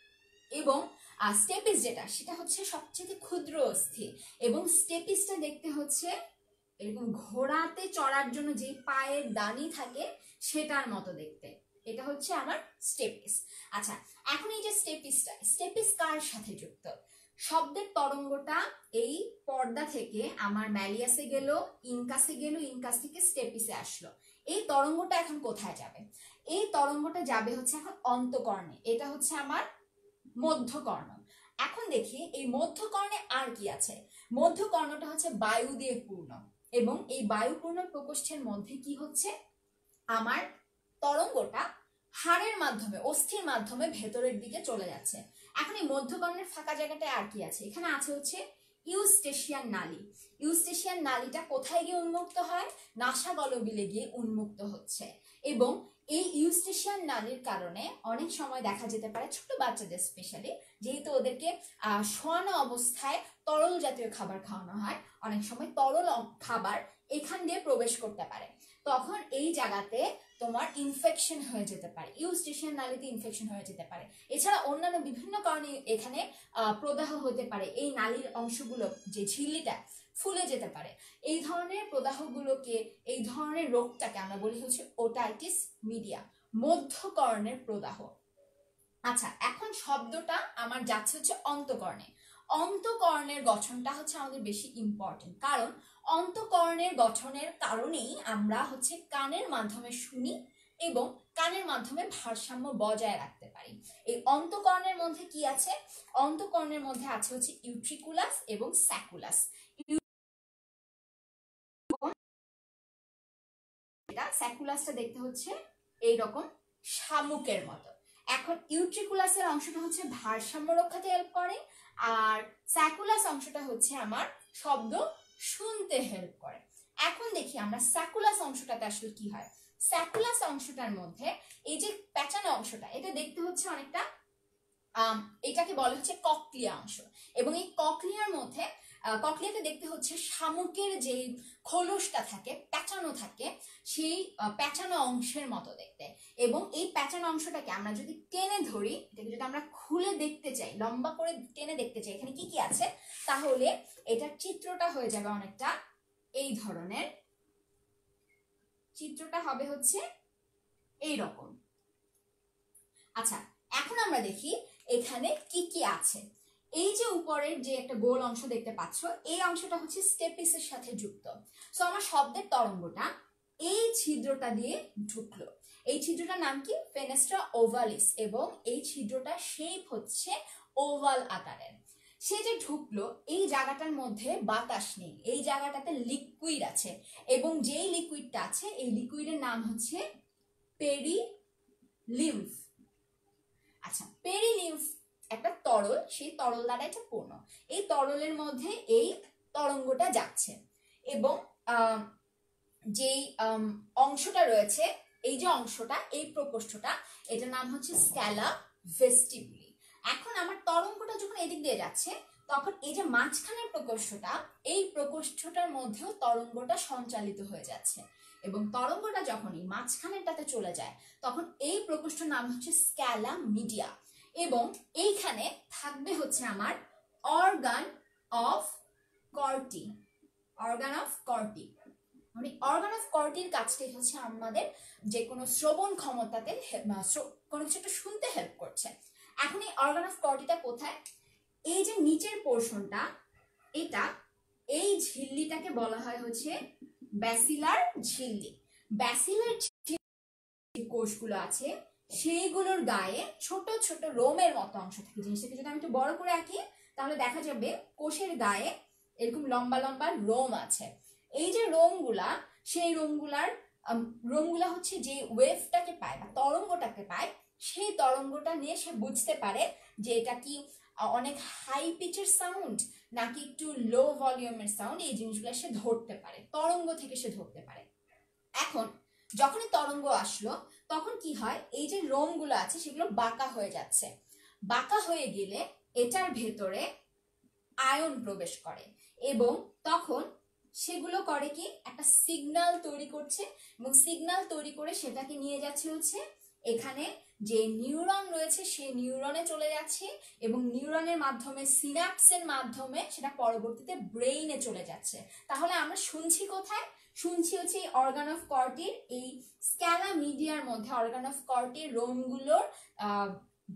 এবং স্টেপিস যেটা, সেটা হচ্ছে সবচেয়ে ক্ষুদ্র অস্থি, এবং স্টেপিসটা দেখতে হচ্ছে এরকম ঘোড়াতে চড়ার জন্য যে পায়ের দানি থাকে সেটার মতো দেখতে। এটা হচ্ছে আমার স্টেপিস। আচ্ছা, এখন এই যে স্টেপিসটা, স্টেপিস কার সাথে যুক্ত, শব্দের তরঙ্গটা এই পর্দা থেকে আমার ম্যালিয়াসে গেল, ইনকাসে গেল, ইনকাস থেকে স্টেপিসে আসলো। এই তরঙ্গটা এখন কোথায় যাবে, এই তরঙ্গটা যাবে হচ্ছে এখন অন্তকর্ণে, এটা হচ্ছে আমার মধ্যকর্ণ। এখন দেখি এই মধ্যকর্ণে আর কি আছে। মধ্যকর্ণটা হচ্ছে বায়ু দিয়ে পূর্ণ, এবং এই বায়ুপূর্ণ প্রকোষ্ঠের মধ্যে কি হচ্ছে, আমার তরঙ্গটা হাড়ের মাধ্যমে, অস্থির মাধ্যমে ভেতরের দিকে চলে যাচ্ছে। এখন এই মধ্যকর্ণের ফাঁকা জায়গাটায় আর কি আছে, এখানে আছে হচ্ছে ইউস্টেশিয়ান নালী। ইউস্টেশিয়ান নালীটা কোথায় গিয়ে উন্মুক্ত হয়, নাসাগলবিলে গিয়ে উন্মুক্ত হচ্ছে। এবং এই ইউস্টেশিয়ান নালীর কারণে অনেক সময় দেখা যেতে পারে ছোট বাচ্চাদের স্পেশালি, যেহেতু ওদেরকে আহ শোয়ানো অবস্থায় তরল জাতীয় খাবার খাওয়ানো হয়, অনেক সময় তরল খাবার এখান দিয়ে প্রবেশ করতে পারে, তখন এই জায়গাতে তোমার ইনফেকশন হয়ে যেতে পারে, ইউস্টেশিয়ান নালীতে ইনফেকশন হয়ে যেতে পারে। এছাড়া অন্যান্য বিভিন্ন কারণে এখানে প্রদাহ হতে পারে, এই নালীর অংশগুলো যে ঝিল্লিটা ফুলে যেতে পারে। এই ধরনের প্রদাহগুলোকে, এই ধরনের রোগটাকে আমরা বলি হচ্ছে ওটাইটিস মিডিয়া, মধ্যকর্ণের প্রদাহ। আচ্ছা, এখন শব্দটা আমার যাচ্ছে হচ্ছে অন্তকর্ণে। অন্তকর্ণের গঠনটা হচ্ছে আমাদের বেশি ইম্পর্টেন্ট, কারণ অন্তকর্ণের গঠনের কারণেই আমরা হচ্ছে কানের মাধ্যমে শুনি এবং কানের মাধ্যমে ভারসাম্য বজায় রাখতে পারি। এই অন্তকর্ণের মধ্যে কি আছে, অন্তকর্ণের মধ্যে আছে হচ্ছে ইউট্রিকুলাস এবং স্যাকুলাস। স্যাকুলাসটা দেখতে হচ্ছে এইরকম শামুকের মতো। এখন ইউট্রিকুলাসের অংশটা হচ্ছে ভারসাম্য রক্ষাতে হেল্প করে, আর স্যাকুলাস অংশটা হচ্ছে আমার শব্দ শুনতে হেল্প করে। এখন দেখি আমরা স্যাকুলাস অংশটাতে আসলে কি হয়। স্যাকুলাস অংশটার মধ্যে এই যে প্যাঁচানো অংশটা, এটা দেখতে হচ্ছে অনেকটা এটাকে বলা হচ্ছে ককলিয়া অংশ। এবং এই ককলিয়ার মধ্যে ককলিয়াতে দেখতে হচ্ছে শামুকের যে খোলসটা থাকে, প্যাঁচানো থাকে, সেই প্যাঁচানো অংশের মতো দেখতে। এবং এই প্যাঁচানো অংশটাকে আমরা যদি টেনে ধরি, এটাকে যদি আমরা খুলে দেখতে চাই, লম্বা করে টেনে দেখতে চাই এখানে কি কি আছে, তাহলে এটার চিত্রটা হয়ে যাবে অনেকটা এই ধরনের। চিত্রটা হবে হচ্ছে এই রকম। আচ্ছা, এখন আমরা দেখি এখানে কি কি আছে। এই যে উপরের যে একটা গোল অংশ দেখতে পাচ্ছ, এই অংশটা হচ্ছে স্টেপিসের সাথে যুক্ত। সো আমার শব্দের তরঙ্গটা এই ছিদ্রটা দিয়ে ঢুকলো। এই ছিদ্রটার নাম কি? Fenestra ovalis. এবং এই ছিদ্রটার শেপ হচ্ছে ওভাল আকারের। সে যে ঢুকলো, এই জায়গাটার মধ্যে বাতাস নেই, এই জায়গাটাতে লিকুইড আছে। এবং যেই লিকুইডটা আছে, এই লিকুইডের নাম হচ্ছে পেরিলিম্ফ। আচ্ছা, পেরিলিম্ফ একটা তরল, সেই তরল দ্বারা এটা পূর্ণ। এই তরলের মধ্যে এই তরঙ্গটা যাচ্ছে। এবং যেই অংশটা রয়েছে, এই যে অংশটা, এই প্রকোষ্ঠটা, এটার নাম হচ্ছে স্ক্যালা ভেস্টিবুলি। এখন আমার তরঙ্গটা যখন এদিক দিয়ে যাচ্ছে, তখন এই যে মাঝখানের প্রকোষ্ঠটা, এই প্রকোষ্ঠটার মধ্যেও তরঙ্গটা সঞ্চালিত হয়ে যাচ্ছে। এবং তরঙ্গটা যখন এই মাঝখানেরটাতে চলে যায়, তখন এই প্রকোষ্ঠের নাম হচ্ছে স্ক্যালা মিডিয়া। এবং এইখানে থাকবে হচ্ছে আমার organ of Corti. Organ of Corti মানে অর্গান অফ কর্টির কাজটাই হচ্ছে আমাদের যে কোনো শ্রবণ ক্ষমতাতে কোনো কিছু একটা শুনতে হেল্প করছে। এখন এই অর্গান অফ কর্টিটা কোথায়? এই যে নিচের পোর্শনটা, এটা, এই ঝিল্লিটাকে বলা হয় হচ্ছে ব্যাসিলার ঝিল্লি। ব্যাসিলার কোষগুলো আছে, সেইগুলোর গায়ে ছোট ছোট রোমের মতো অংশ থাকে। জিনিসটাকে যদি আমি একটু বড় করে আঁকি, তাহলে দেখা যাবে কোষের গায়ে এরকম লম্বা লম্বা রোম আছে। এই যে রোমগুলা, সেই রোমগুলার রোমগুলা হচ্ছে যে ওয়েভটাকে পায় বা তরঙ্গটাকে পায়, সেই তরঙ্গটা নিয়ে সে বুঝতে পারে যে এটা কি অনেক হাই পিচের সাউন্ড নাকি একটু লো ভলিউমের সাউন্ড। এই জিনিসগুলো সে ধরতে পারে, তরঙ্গ থেকে সে ধরতে পারে। এখন যখনই তরঙ্গ আসলো, তখন কি হয়, এই যে রোমগুলো আছে সেগুলো বাঁকা হয়ে যাচ্ছে। বাঁকা হয়ে গেলে এটার ভেতরে আয়ন প্রবেশ করে এবং তখন সেগুলো করে কি, একটা সিগন্যাল তৈরি করছে। এবং সিগন্যাল তৈরি করে সেটাকে নিয়ে যাচ্ছে হচ্ছে এখানে যে নিউরন রয়েছে, সেই নিউরনে চলে যাচ্ছে। এবং নিউরনের মাধ্যমে, সিনাপসের মাধ্যমে সেটা পরবর্তীতে ব্রেইনে চলে যাচ্ছে। তাহলে আমরা শুনছি কোথায়? শুনছি হচ্ছে এই অর্গান অফ কর্টির এই স্ক্যালা মিডিয়ার মধ্যে। অর্গান অফ কর্টির রোমগুলোর আহ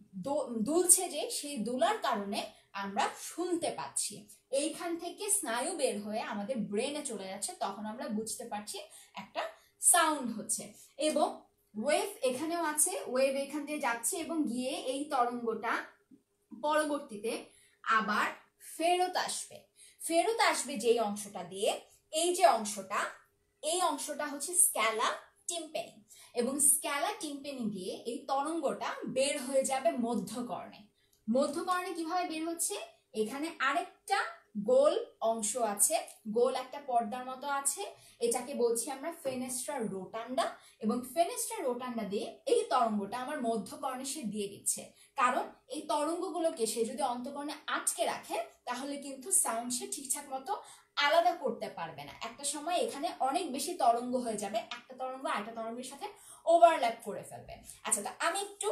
দুলছে, যে সেই দুলার কারণে আমরা শুনতে পাচ্ছি। এইখান থেকে স্নায়ু বের হয়ে আমাদের ব্রেনে চলে যাচ্ছে, তখন আমরা বুঝতে পারছি একটা সাউন্ড হচ্ছে। এবং ওয়েভ এখানেও আছে, ওয়েভ এখান দিয়ে যাচ্ছে এবং গিয়ে এই তরঙ্গটা পরবর্তীতে আবার ফেরত আসবে। ফেরত আসবে যেই অংশটা দিয়ে, এই যে অংশটা, এই অংশটা হচ্ছে স্ক্যালা টিম্পেনি। এবং স্ক্যালা টিম্পেনি দিয়ে এই তরঙ্গটা বের হয়ে যাবে মধ্যকর্ণে। মধ্যকর্ণে কিভাবে বের হচ্ছে? এখানে আরেকটা গোল অংশ আছে, গোল একটা পর্দার মতো আছে, এটাকে বলছি আমরা ফেনেস্ট্রা রোটান্ডা। এবং ফেনেস্ট্রা রোটান্ডা দিয়ে এই তরঙ্গটা আমার মধ্যকর্ণে সে দিয়ে দিচ্ছে। কারণ এই তরঙ্গগুলোকে সে যদি অন্তকর্ণে আটকে রাখে, তাহলে কিন্তু সাউন্ড সে ঠিকঠাক মতো আলাদা করতে পারবে না। একটা সময় এখানে অনেক বেশি তরঙ্গ হয়ে যাবে, একটা তরঙ্গ আরেকটা তরঙ্গের সাথে ওভারল্যাপ করে ফেলবে। আচ্ছা, তো আমি একটু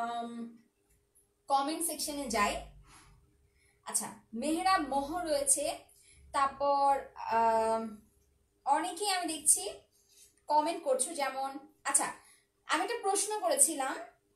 কমেন্ট সেকশনে যাই। আচ্ছা, মেহরাব মোহ রয়েছে, তারপর অনেকেই আমি দেখছি কমেন্ট করছো। যেমন, আচ্ছা, আমি একটা প্রশ্ন করেছিলাম,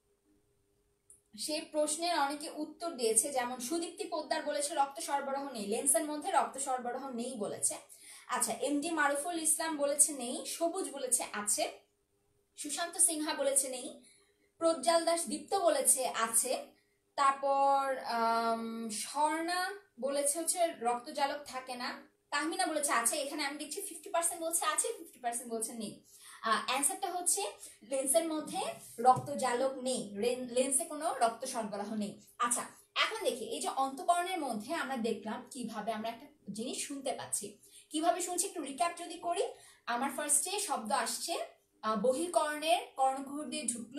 সেই প্রশ্নের অনেকে উত্তর দিয়েছে। যেমন সুদীপ্তি পোদ্দার বলেছে রক্ত সরবরাহ নেই, লেন্সের মধ্যে রক্ত সরবরাহ নেই বলেছে। আচ্ছা, এমডি মারুফুল ইসলাম বলেছে নেই, সবুজ বলেছে আছে, সুশান্ত সিনহা বলেছে নেই, প্রজ্জ্বল দাস দীপ্ত বলেছে আছে, তারপর স্বর্ণা বলেছে হচ্ছে রক্তজালক থাকে না, তাহমিনা বলেছে আছে। এখানে আমি দেখছি ফিফটি পার্সেন্ট বলছে আছে, ফিফটি পার্সেন্ট বলছে নেই। অ্যান্সারটা হচ্ছে লেন্সের মধ্যে রক্তজালক নেই, লেন্সে কোনো রক্ত সরবরাহ নেই। আচ্ছা, এখন দেখি এই যে অন্তকর্ণের মধ্যে আমরা দেখলাম কিভাবে আমরা একটা জিনিস শুনতে পাচ্ছি। কিভাবে শুনছি একটু রিক্যাপ যদি করি। আমার ফার্স্টে শব্দ আসছে, বহির্কর্ণের কর্ণকুহর দিয়ে ঢুকলো,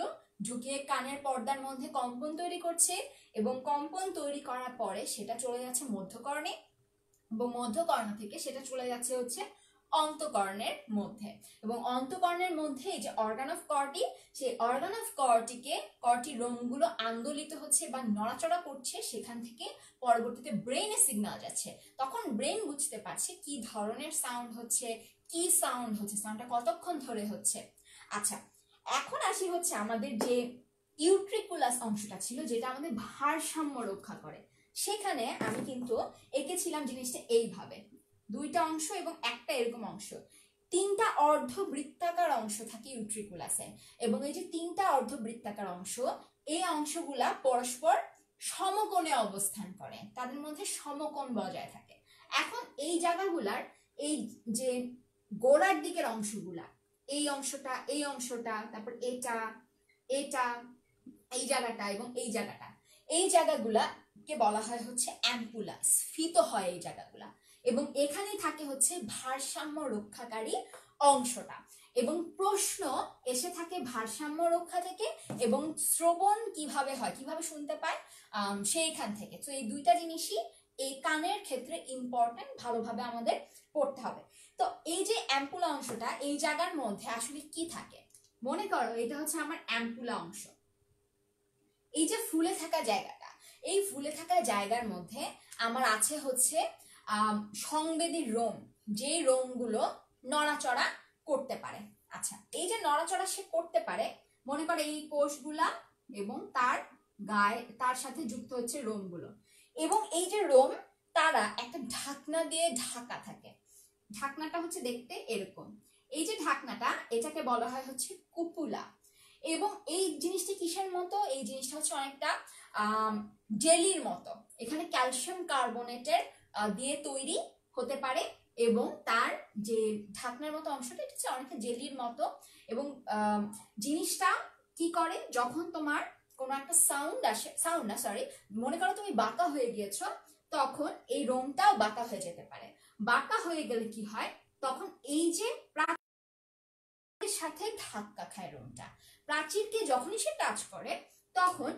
ঢুকিয়ে কানের পর্দার মধ্যে কম্পন তৈরি করছে এবং কম্পন তৈরি করার পরে সেটা চলে যাচ্ছে মধ্যকর্ণে এবং মধ্যকর্ণ থেকে সেটা চলে যাচ্ছে হচ্ছে অন্তকর্ণের মধ্যে এবং অন্তকর্ণের মধ্যে এই যে অর্গান অফ কর্টি, সেই অর্গান অফ কর্টিকে কর্টি রোমগুলো আন্দোলিত হচ্ছে বা নড়াচড়া করছে, সেখান থেকে পরবর্তীতে ব্রেইনে সিগন্যাল যাচ্ছে। তখন ব্রেন বুঝতে পারছে কি ধরনের সাউন্ড হচ্ছে, কি সাউন্ড হচ্ছে, সাউন্ডটা কতক্ষণ ধরে হচ্ছে। আচ্ছা, এখন আসি হচ্ছে আমাদের যে ইউট্রিকুলাস অংশটা ছিল যেটা আমাদের ভারসাম্য রক্ষা করে। সেখানে আমি কিন্তু এঁকেছিলাম জিনিসটা এইভাবে, দুইটা অংশ এবং একটা এরকম অংশ, তিনটা অর্ধবৃত্তাকার অংশ থাকে ইউট্রিকুলাসে এবং এই যে তিনটা অর্ধবৃত্তাকার অংশ, এই অংশগুলা পরস্পর সমকোণে অবস্থান করে, তাদের মধ্যে সমকোণ বজায় থাকে। এখন এই জায়গাগুলার এই যে গোড়ার দিকের অংশগুলা, এই অংশটা, এই অংশটা, তারপর এটা, এটা, এই জায়গাটা এবং এই জায়গাটা, এই জায়গাগুলা কে বলা হয় হচ্ছে অ্যাম্পুলা, স্ফীত হয় এই জায়গাগুলা এবং এখানেই থাকে হচ্ছে ভারসাম্য রক্ষাকারী অংশটা। এবং প্রশ্ন এসে থাকে ভারসাম্য রক্ষা থেকে এবং শ্রবণ কিভাবে হয়, কিভাবে শুনতে পায় সেইখান থেকে। তো এই দুইটা জিনিসই এই কানের ক্ষেত্রে ইম্পর্টেন্ট, ভালোভাবে আমাদের পড়তে হবে। তো এই যে অ্যাম্পুলা অংশটা, এই জায়গার মধ্যে আসলে কি থাকে, মনে করো এটা হচ্ছে আমার অ্যাম্পুলা অংশ। এই যে ফুলে থাকা জায়গাটা, এই ফুলে থাকা জায়গার মধ্যে আমার আছে হচ্ছে আহ সংবেদী রোম, যে রোমগুলো নড়াচড়া করতে পারে। আচ্ছা, এই যে নড়াচড়া সে করতে পারে, মনে করে এই কোষগুলা এবং তার গায়ে তার সাথে যুক্ত হচ্ছে রোমগুলো, এবং এই যে রোম তারা একটা ঢাকনা দিয়ে ঢাকা থাকে। ঢাকনাটা হচ্ছে দেখতে এরকম, এই যে ঢাকনাটা, এটাকে বলা হয় হচ্ছে কুপুলা। এবং এই জিনিসটা কিসের মতো, এই জিনিসটা হচ্ছে অনেকটা আহ জেলির মতো, এখানে ক্যালসিয়াম কার্বনেটের দিয়ে তৈরি হতে পারে এবং তার যে ঢাকনার মতো অংশটা এটা হচ্ছে অনেকটা জেলির মতো। এবং জিনিসটা কি করে, যখন তোমার কোনো একটা সাউন্ড আসে, সাউন্ড না সরি মনে করো তুমি বাঁকা হয়ে গিয়েছো, তখন এই রোমটাও বাঁকা হয়ে যেতে পারে। বাঁকা হয়ে গেলে কি হয়, তখন এই যে প্রাচীরের সাথে ধাক্কা খায় রোমটা, প্রাচীরকে যখনই সে টাচ করে তখন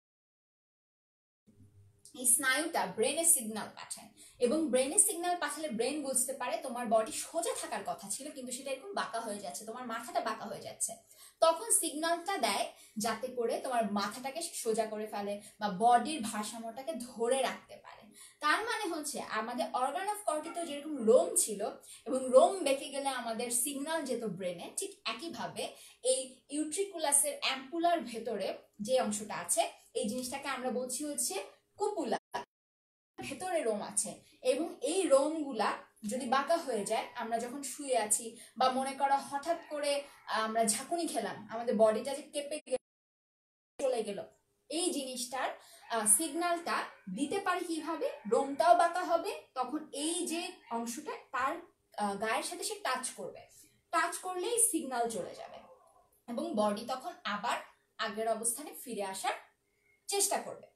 এই স্নায়ুটা ব্রেনে সিগন্যাল পাঠায় এবং ব্রেনে সিগন্যাল পাঠালে ব্রেন বুঝতে পারে তোমার বডি সোজা থাকার কথা ছিল কিন্তু সেটা এরকম বাঁকা হয়ে যাচ্ছে, তোমার মাথাটা বাঁকা হয়ে যাচ্ছে। তখন সিগন্যালটা দেয় যাতে করে তোমার মাথাটাকে সোজা করে ফেলে বা বডির ভারসাম্যটাকে ধরে রাখতে পারে। তার মানে হচ্ছে আমাদের অর্গান অফ কর্টিতে যেরকম রোম ছিল এবং রোম বেঁকে গেলে আমাদের সিগন্যাল যেত ব্রেনে, ঠিক একইভাবে এই ইউট্রিকুলাসের অ্যাম্পুলার ভেতরে যে অংশটা আছে, এই জিনিসটাকে আমরা বলছি হচ্ছে কুপুলা, ভেতরে রোম আছে এবং এই রোমগুলা যদি বাঁকা হয়ে যায়, আমরা যখন শুয়ে আছি বা মনে করো হঠাৎ করে আমরা ঝাঁকুনি খেলাম, আমাদের বডিটা যে কেঁপে চলে গেল, এই জিনিসটার সিগন্যালটা দিতে পারি কিভাবে, রোমটাও বাঁকা হবে, তখন এই যে অংশটা তার গায়ের সাথে সে টাচ করবে, টাচ করলেই সিগন্যাল চলে যাবে এবং বডি তখন আবার আগের অবস্থানে ফিরে আসার চেষ্টা করবে।